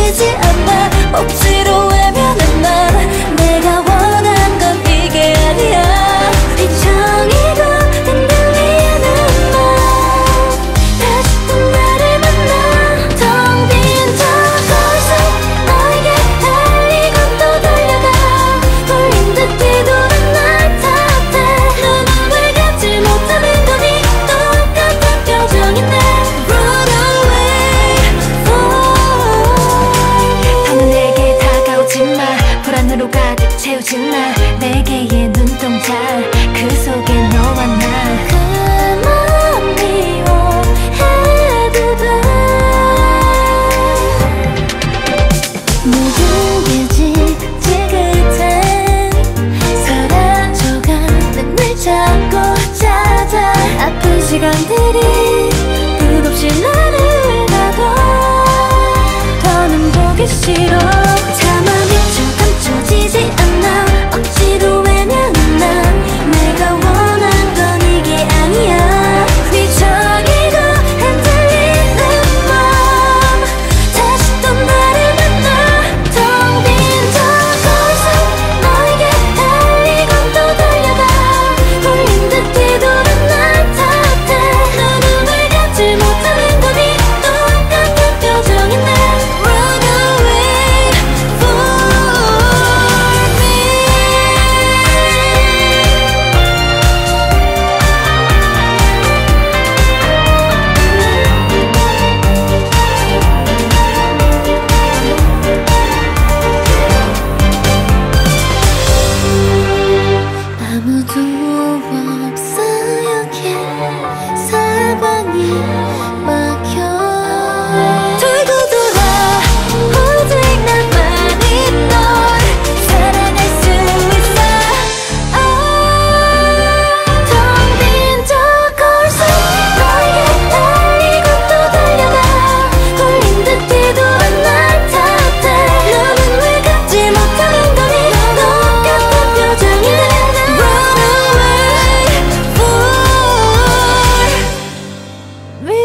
감춰지지 않아. 억지로 외면한 난 내가 원한 건 이게 아니야. 비정이고 흔들리는 맘 다시 또 나를 만나. 텅 빈 저 거울속 너에게 달리고 또 달려가. 홀린 듯 뒤돌아 날 탓해. 너는 왜 갖지 못하는 거니. 똑같은 표정인데 Run away for. 방은 내게 다가오지 마. 불안으로 가득 채우진 나. 네 개의 눈동자 그 속에 너와 나. 그만 미워해도 돼. 모든 게 지긋지긋해. 사라져가는 날 찾고 찾아. 아픈 시간들이 끝없이 나를 가둬. 더는 보기 싫어. 차마 미쳐 감춰지지 않아. 억지로 외면한 난 내가 원한 건 이게 아니야. 비정이고 흔들리는 맘 다시 또 나를 만나. 텅 빈 저 거울속 너에게 달리고 또 달려가. 홀린 듯 뒤돌아 날 탓해. 너는 왜 갖지 못하는 거니. 똑같은 표정인데 Run away for me. 아무도 없어 여기 사방이 막혀. 돌고 돌아 오직 나만이 널 사랑할 수 있어. 텅 빈 저 거울 속 너에게 달리고 또 달려가. 홀린 듯 뒤돌아 날 탓해. 너는 왜 갖지 못하는 거니. 똑같은 표정인데 Run away for me.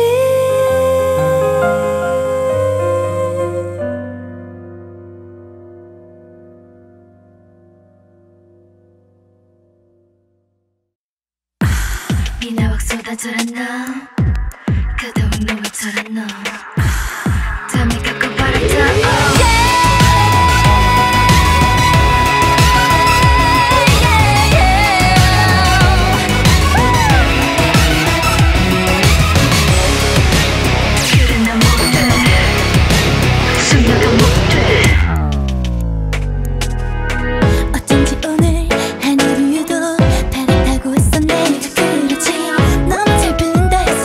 비나왁 쏟아져라 너. 가다운 놈처럼 너. 잠이 갖고 바라다. 그래 나 못해. 숨겨도 못해. 어쩐지 오늘 하늘 우유도 파랗다고 했어. 내가 그렇지. 너무 잘 풀린다 했어.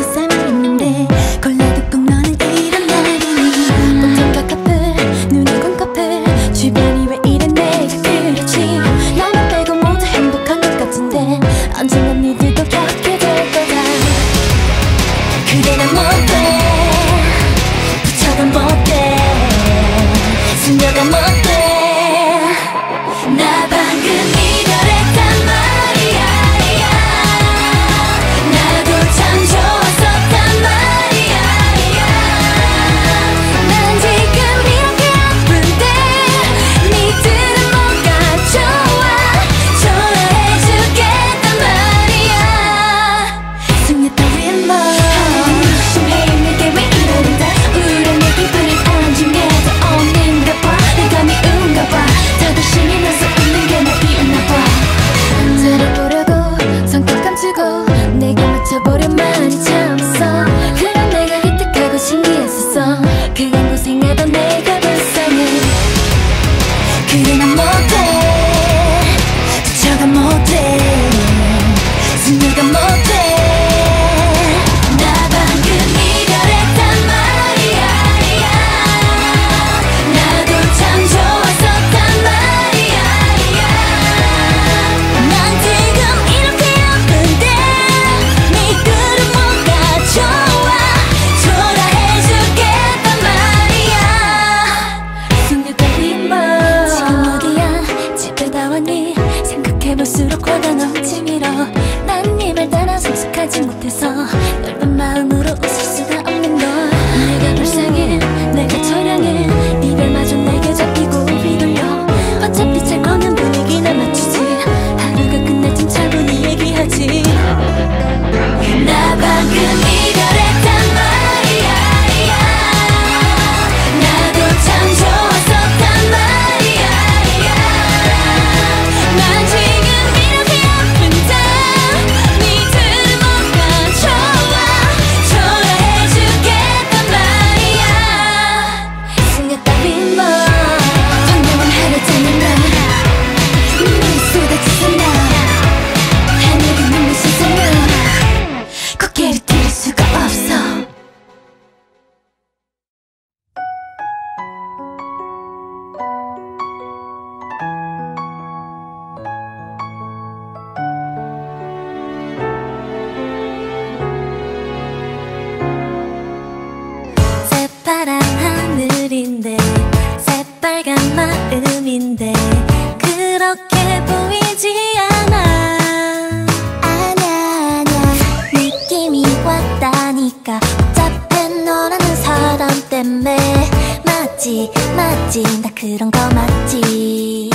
아니까 복잡해 너라는 사람 때문에. 맞지 맞지 나 그런 거 맞지.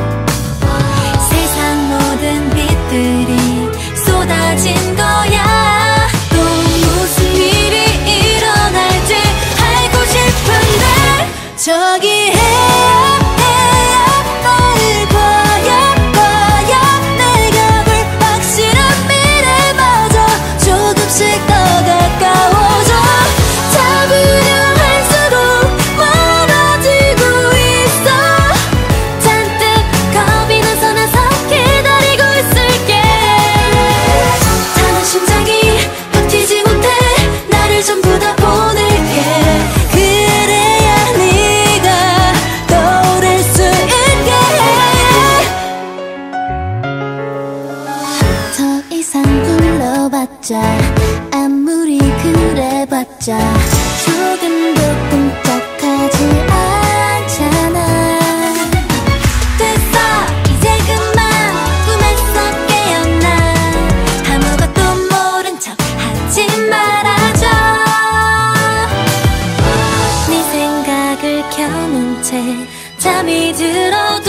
세상 모든 빛들이 쏟아진 거야. 또 무슨 일이 일어날지 알고 싶은데. 저기 해야 해야 날 봐야 봐야 내가 볼 확실한 미래마저 조금씩 더 가까워져. 잡으려 할수록 멀어지고 있어. 잔뜩 겁이 나서 나서 기다리고 있을게. 타는 심장이 버티지 못해 나를 전부 다 보낼게. 그래야 네가 떠오를 수 있게. 더 이상 불러봤자 아무리 그래봤자 조금도 끔찍하지 않잖아. 됐어 이제 그만 꿈에서 깨어나. 아무것도 모른 척 하지 말아줘. 네 생각을 켜놓은 채 잠이 들어도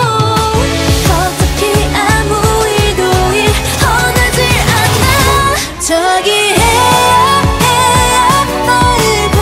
어차피 아무 일도 일어나지 않아. 저기 해야 해야 널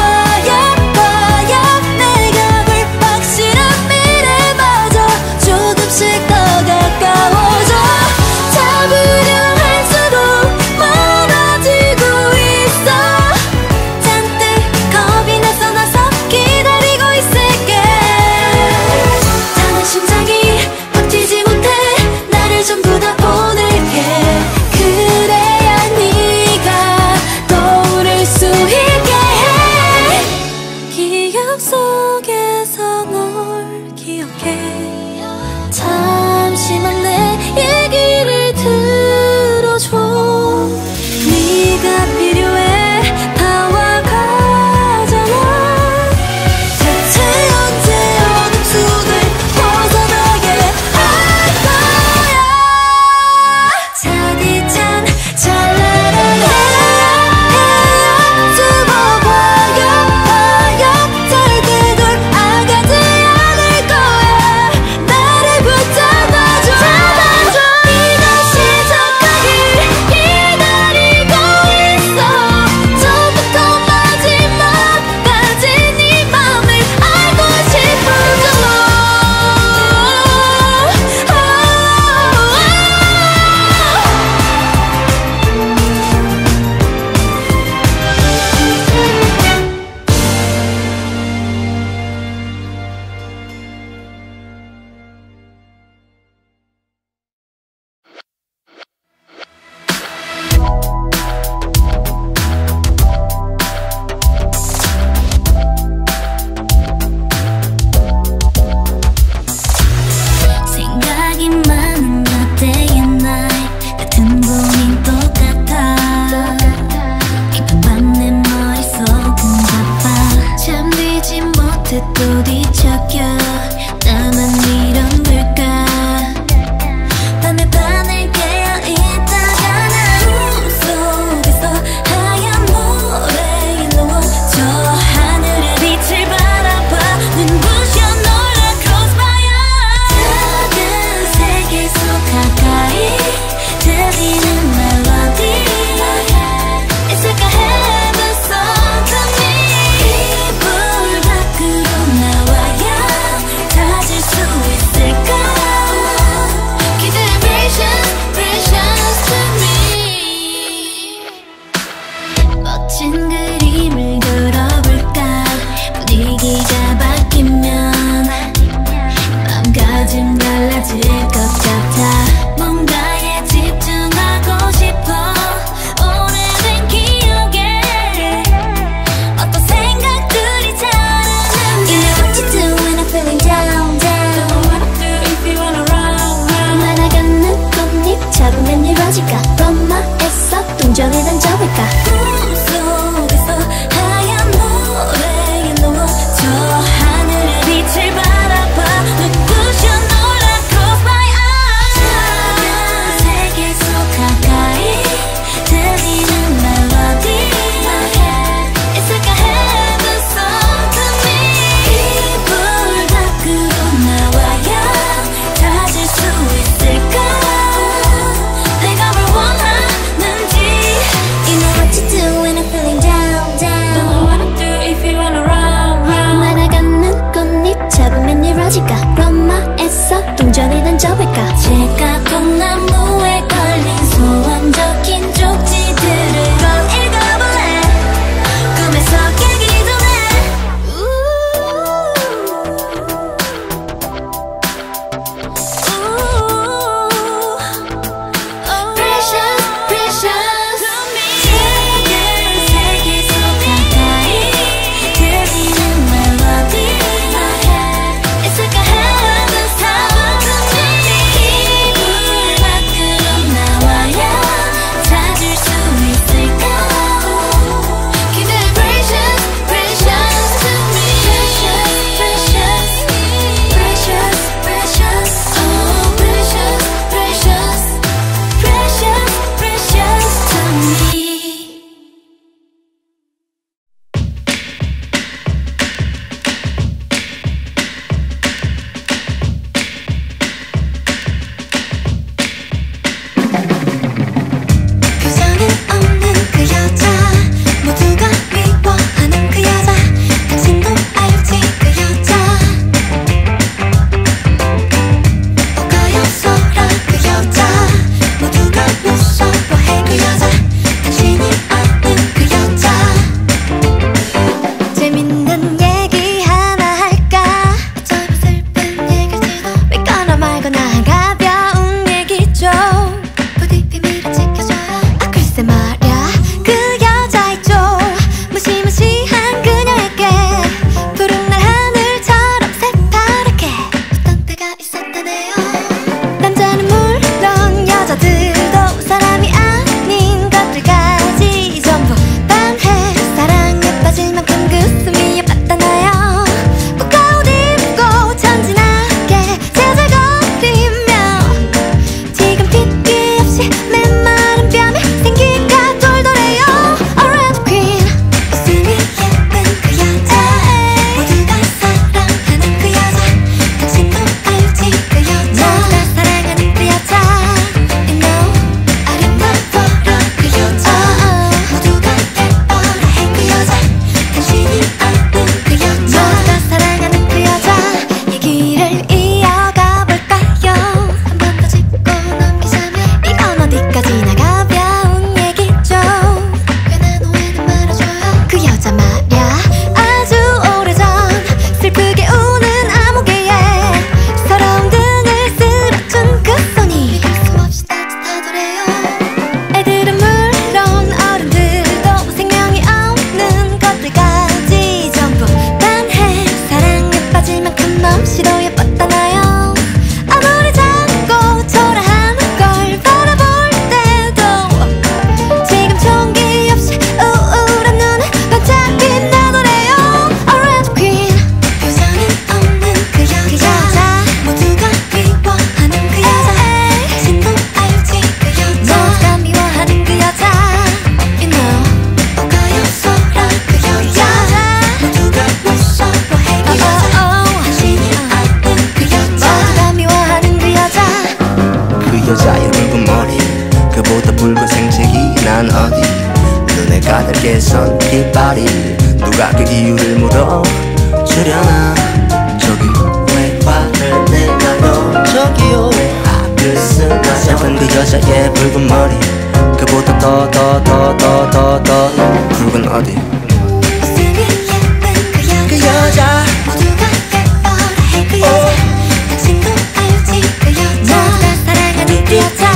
넌 깃발이 누가 그 이유를 묻어주려나. 저기 왜 화를 내나요? 저기요 왜 악을 쓰나요? 예쁜 그 여자의 붉은 머리, 그보다 더 더 더 더 더 더 붉은 어디. 웃음이 예쁜 그 여자, 그 여자 모두가 예뻐라 해 그 여자. 당신도 알지 그 여자, 모두가 사랑하는 그 여자.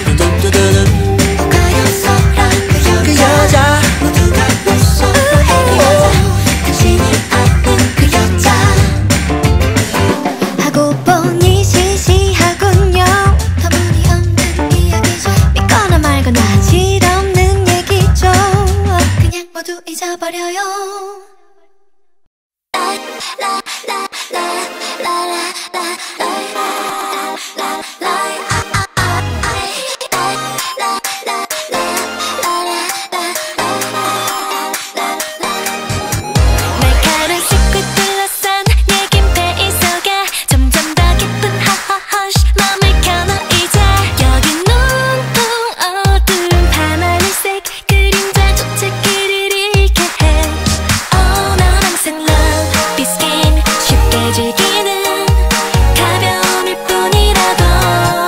가요서라 그 여자, 모두가 무서워해 그 여자. 당신이 아는 그 여자. 하고 보니 시시하군요. 터무니없는 이야기죠. 믿거나 말거나 질없는 얘기죠. 그냥 모두 잊어버려요. 날카로운 숲을 둘러싼 얘긴 베일 속에 점점 더 깊은 허허허쉬 맘을 켜놔 이제. 여긴 온통 어두운 밤하늘색 그림자조차 길을 잃게 해. Oh 넌 항상 love this game 쉽게 즐기는 가벼움일 뿐이라도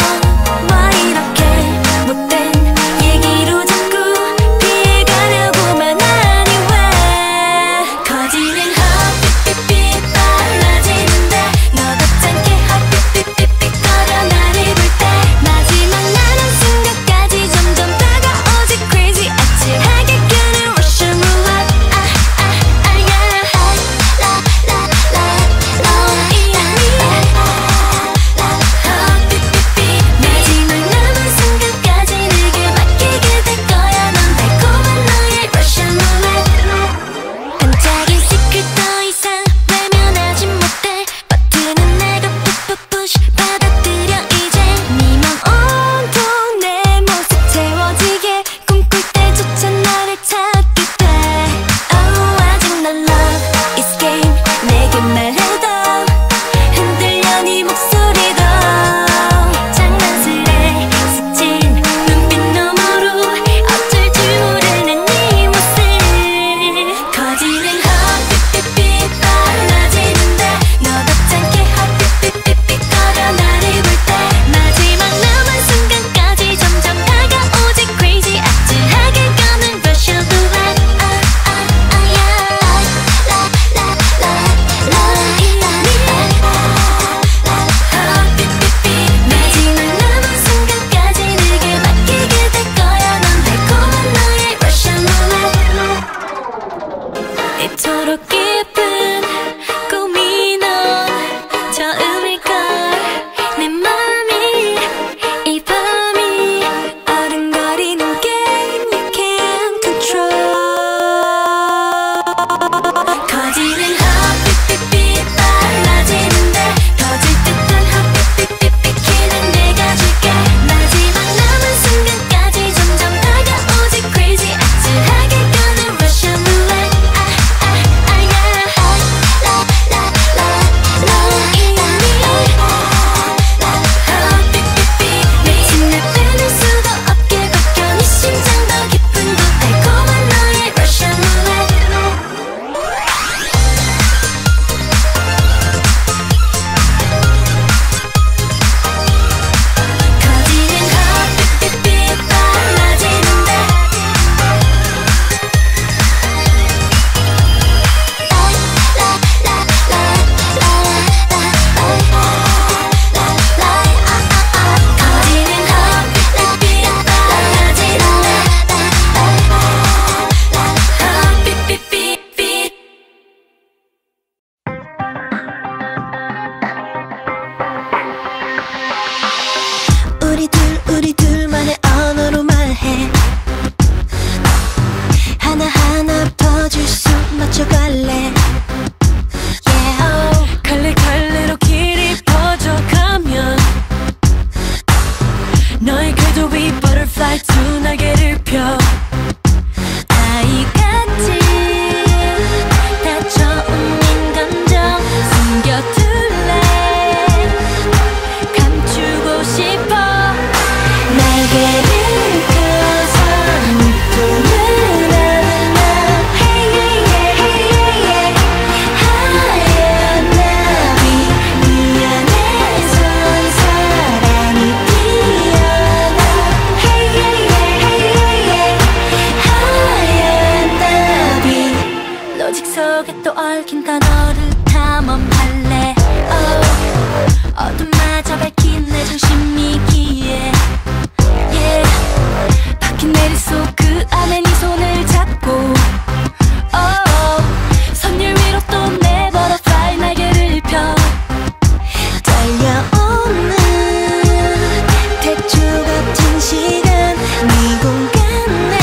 기억에 또 얽힌 단어를 탐험할래. oh. 어둠마저 밝힌 내 중심이기에 yeah. 박힌 내리 속 그 안에 네 손을 잡고 oh. 선율 위로 또 내 butterfly 날개를 펴 달려오는 대추 같은 시간 네 공간에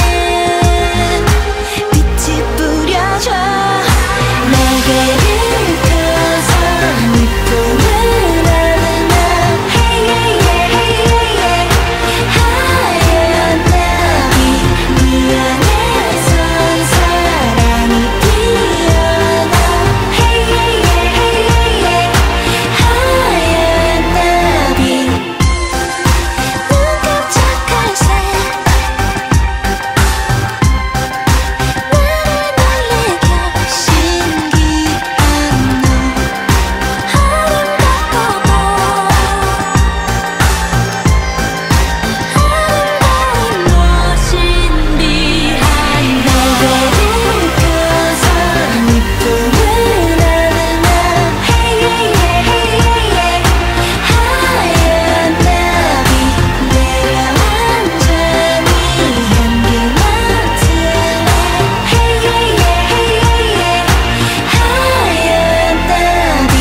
빛이 뿌려져 날개를 펴서 네 품을 안으면 hey yeah yeah hey yeah yeah 하얀 나비 네 안에선 사랑이 피어나 hey yeah yeah hey yeah yeah 하얀 나비 눈 깜짝할 새 나를 놀래켜 신기한 너 아름답고 아름다운 너 신비한 날개를 펴서 네 품을 안으면 hey yeah yeah hey yeah yeah 하얀 나비 내려앉아 네 향기 맡을래 hey yeah yeah hey yeah yeah 하얀 나비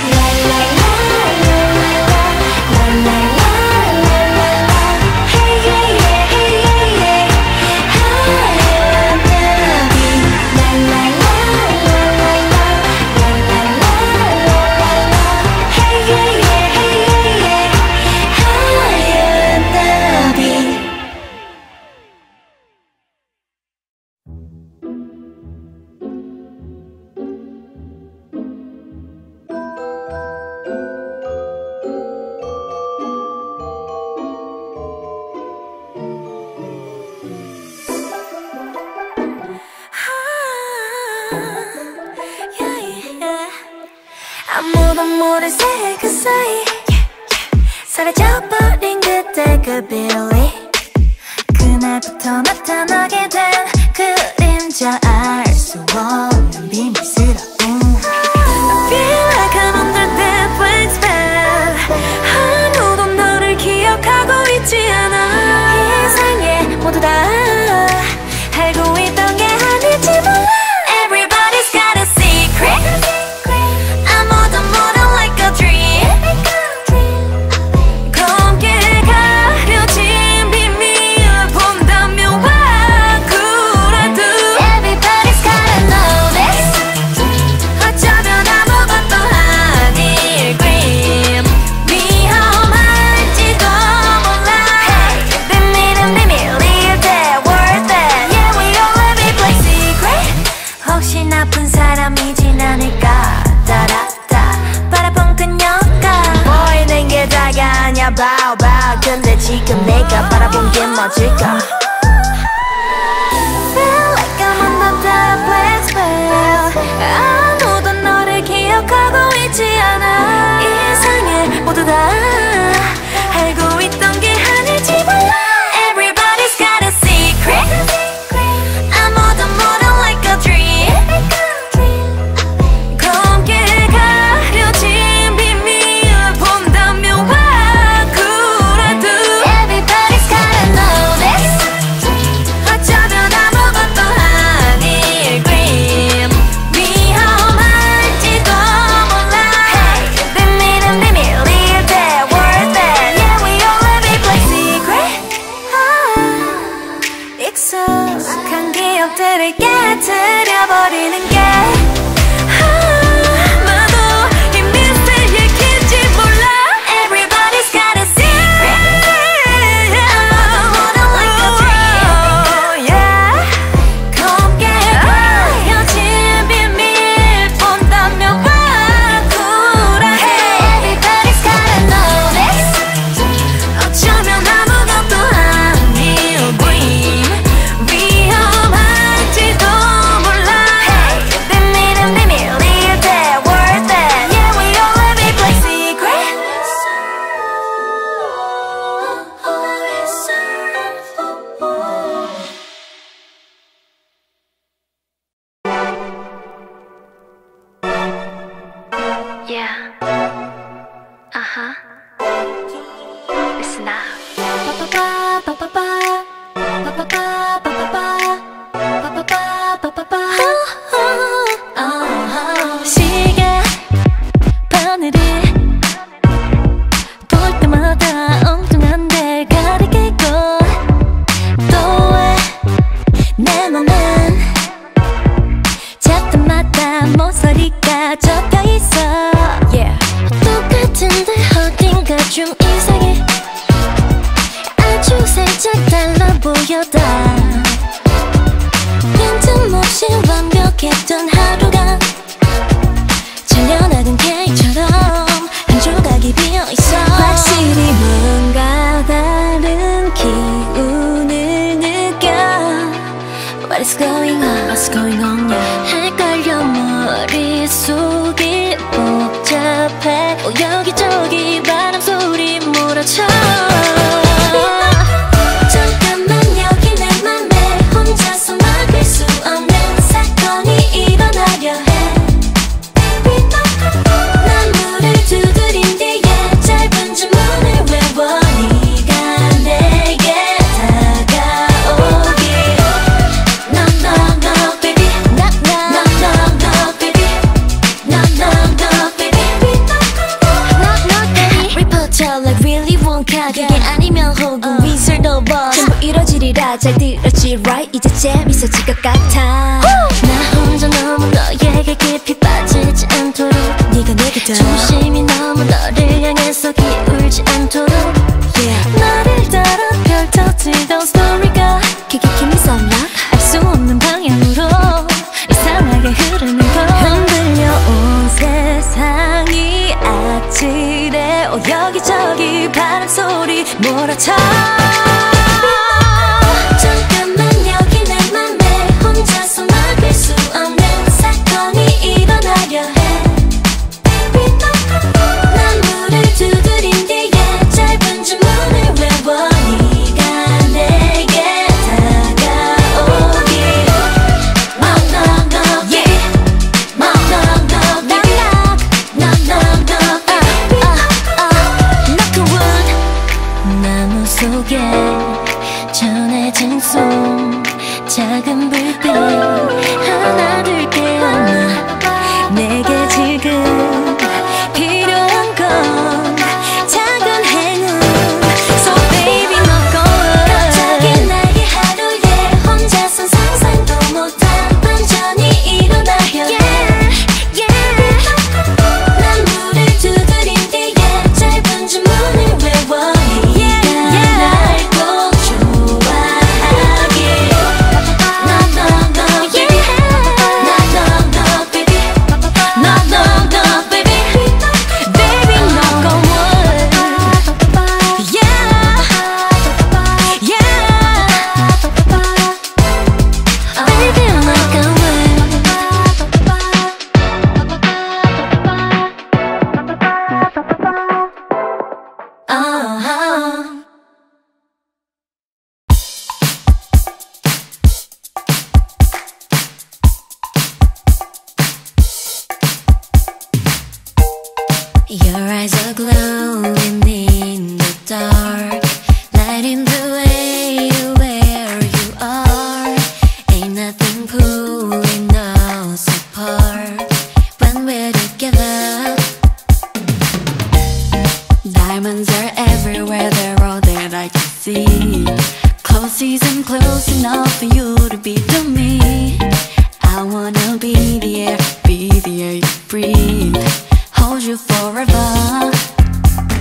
랄랄랄랄랄랄랄랄랄라 hey yeah yeah hey yeah yeah 하얀 나비 랄랄랄랄랄랄랄랄라 hey yeah yeah hey yeah yeah 하얀 나비 아무도 모를 새해 그 사이 사라져버린 그때 그 빌리 그날부터 나타나게 된 그림자 알 수 없는 비밀스러움 I feel like I'm under that blank spell 아무도 너를 기억하고 있지 않아 이상해 모두 다 알고 있던 게 아닐지 몰라 Everybody's got a secret 아무도 몰라 like a dream 검게 가려진 비밀을 본다면 와 그래도 Everybody's gotta know this 어쩌면 아무것도 아닐 dream 위험할지도 몰라 비밀은 비밀 leave that word that Yeah we all live it like secret 혹시 나쁜 사람이진 않을까 따라따 바라본 그녀가 보이는 게 다가 아냐 바오바오 근데 지금 내가 바라본 게 멋질까 Feel like I'm under that black spell 아무도 너를 기억하고 있지 않아 이상해 모두 다 알고 있던 게 아닐지 몰라 Everybody's got a secret 아무도 몰라 like a dream 검게 가려진 비밀을 본다면 와 그래도 Everybody's gotta know this Yeah. Uh-huh. Listen up. 시계 바늘이 볼 때마다 엉뚱한 데 가리키고 또 왜 내 맘은 잡다마다 모서리가 접혀있어. Yeah. 똑같은데 어딘가 좀 이상해. 아주 살짝 달라 보여다. 빈틈없이 완벽했던 하루가 잘려나간 케이크처럼 한 조각이 비어있어. 확실히 뭔가 다른 기운을 느껴. What is going on? What's going on? Yeah. 헷갈려 머릿속이 복잡해. 어, 여기저기 바람소리 몰아쳐. 잠깐만 여기 내 맘에 혼자서 막을 수 없는 사건이 일어나려 해. 난 문을 두드린 뒤에 짧은 주문을 외워. 네가 내게 다가오길. Knock knock knock baby. Knock knock knock knock baby. Knock knock knock baby. Knock knock baby. Reporter like Willy Wonka. 그게 아니면 혹은 윈슬 노버. 전부 이뤄지리라 잘 들었지 right. 이제 재밌어질 것 같아. 나 혼자 너무 너에게 깊이 빠지지 않도록 네가 내게 더 중심이 너무 너를 향해서 기울지 않도록. Yeah. 나를 따라 별 터지던 스토리가 기기킴이 썰라 알 수 없는 방향으로 이상하게 흐르는 걸. 흔들려온 세상이 아찔해. 어, 여기저기 바람소리 몰아쳐. 잠깐만 여기 내 맘에 혼자서 막을 수 없는 사건이 일어나려 해. 난 문을 두드린 뒤에 짧은 주문을 외워. 네가 내게 다가오길. Knock knock knock baby. Knock knock knock baby. Knock knock knock baby. Knock on wood. 나무 속에 전해진 손 작은 불빛 하나 둘 깨어나. 내게 지금 필요한 건 작은 행운. So baby knock on wood. 갑자기 나의 하루에 혼자선 상상도 못한 반전이 일어나려 해. Yeah, yeah. 난 문을 두드린 뒤에 짧은 주문을 외워. 네가 날 꼭 좋아하길. Knock knock knock baby. Knock knock knock baby. Knock knock knock baby. Baby knock on wood. Yeah, yeah. Baby knock on wood. Uh-huh. Your eyes are glowing in the dark, lighting the way to where you are. Ain't nothing pulling us apart when we're together. Diamonds are everywhere, they're all that I can see. Close isn't close enough for you to be to me. I wanna be the air, be the air you breathe, hold you forever.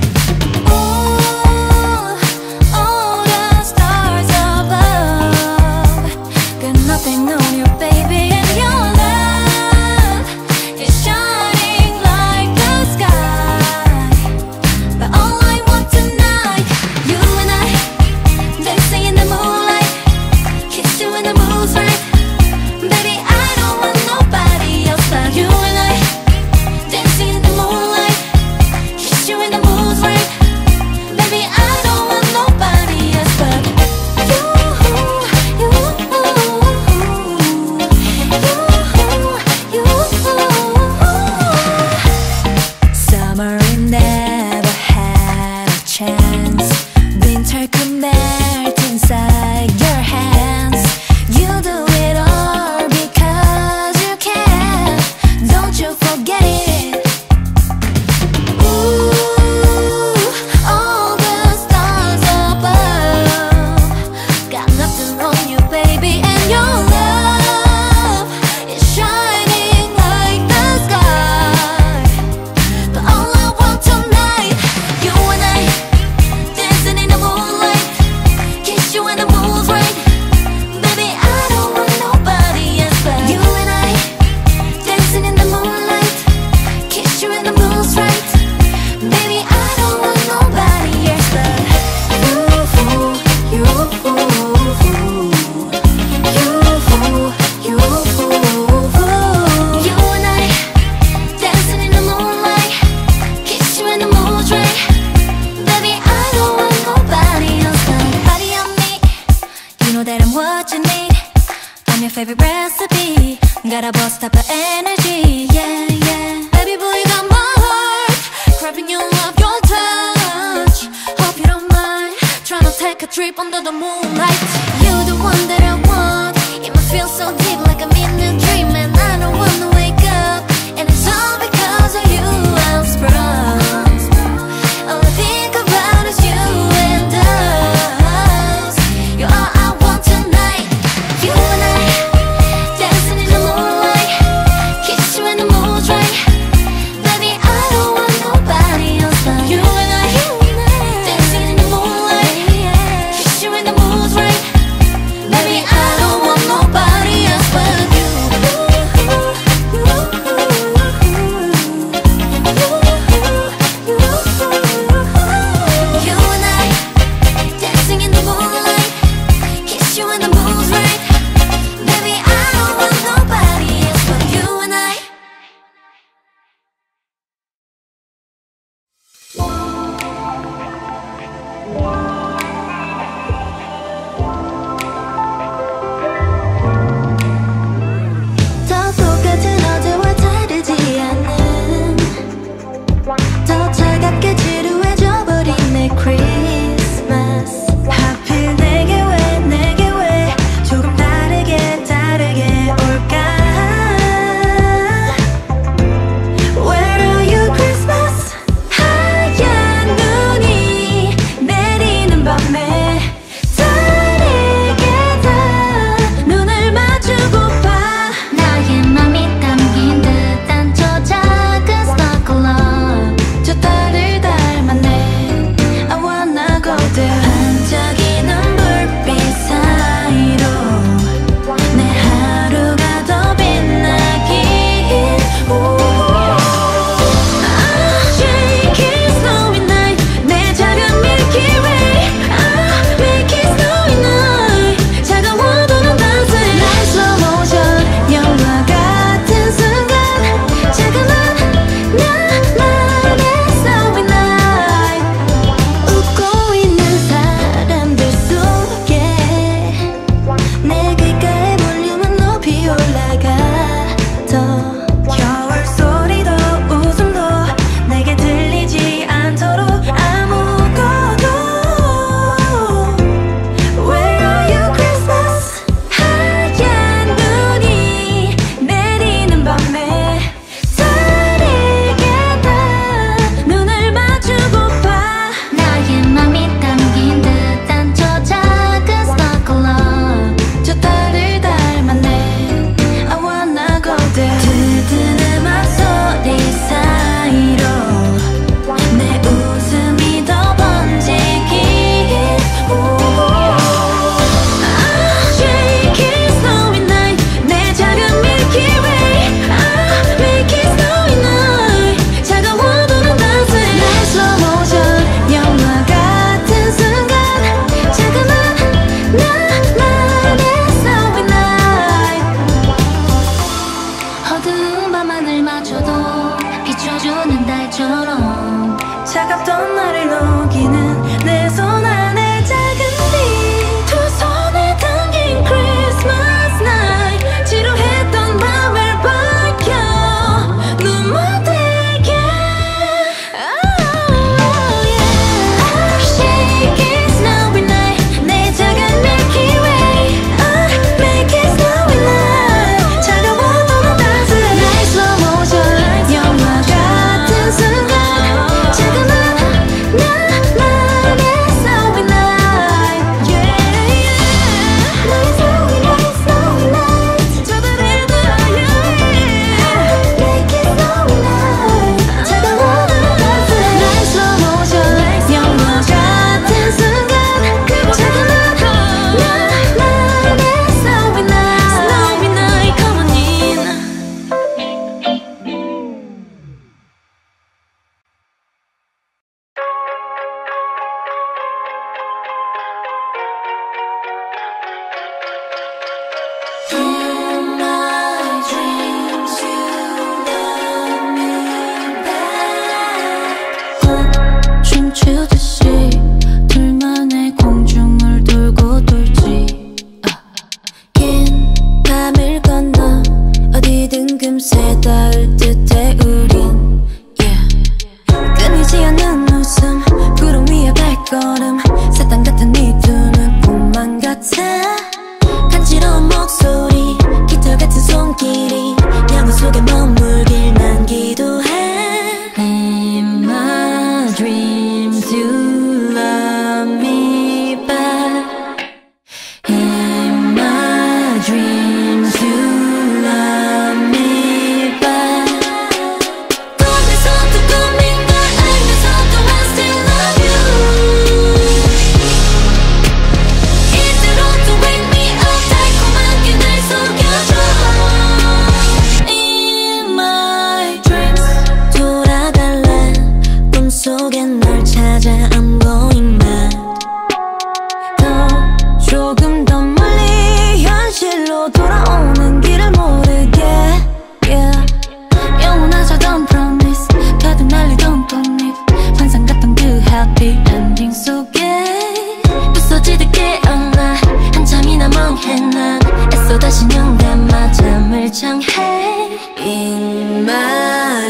top of energy, yeah, yeah. Baby boy, you got my heart craving your love, your touch. Hope you don't mind trying to take a trip under the moonlight. You're the one that I want. It must feel so deep like I'm in a dream, and I don't wanna wake up, and it's all because of you I'm sprung. All I think about is you and us. You're all I want tonight. You and I dancing in the moonlight, kiss you when the moon's right. Baby, I don't want nobody else but you and I. Dancing in the moonlight, kiss you when the moon's right. Baby, I don't want nobody else but you. You and I dancing in the moonlight, kiss you when the moon's right. Baby, I don't want nobody else but you and I. 더 똑같은 어제와 다르지 않은, 더 차갑게 지루해져버린 내 크리스마스. 하필 내게 왜 내게 왜 조금 다르게 다르게 올까. Where are you Christmas. 하얀 눈이 내리는 밤에 다르게 다 눈을 마주고파. 나의 맘이 담긴 듯한 저 작은 sparkle love. 저 달을 닮았네. I wanna go there. 반짝이는 불빛 사이로 내 하루가 더 빛나길. Ah, shake it snowy night. 내 작은 Milky Way. Ah, make it snowy night. 차가워도 넌 따스해. 날 slow motion 영화 같은 순간. 자그만 나만의 snowy night. 웃고 있는 사람들 속에 내 귓가에 볼륨은 높이 올라가. 더 겨울 소리도 웃음도 내게 들리지 않도록 아무것도. Where are you Christmas. 하얀 눈이 내리는 밤에 다르게 다 눈을 마주고파. 나의 맘이 담긴 듯한 저 작은 sparkle love. 저 달을 닮았네. I wanna go there. 듣는 음악 소리 사이로 내 웃음이 더 번지길. Ah, shake it snowy night. 내 작은 Milky Way. Ah, make it snowy night. 차가워도 넌 따스해. 날 slow motion 영화 같은 순간. 자그만 나만의 snowy night. 어두운 밤하늘 맞춰도 비춰주는 달처럼 차갑던 나를 녹이는 내 손 안에 작은 빛. 두 손에 담긴 Christmas night. 지루했던 밤을 밝혀 눈물되게. Oh, yeah. Shake it snowy night. 내 작은 Milky Way. Ah, make it snowy night. 차가워도 넌 따스해. 날 slow motion 영화 같은 순간. 자그만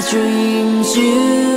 dreams you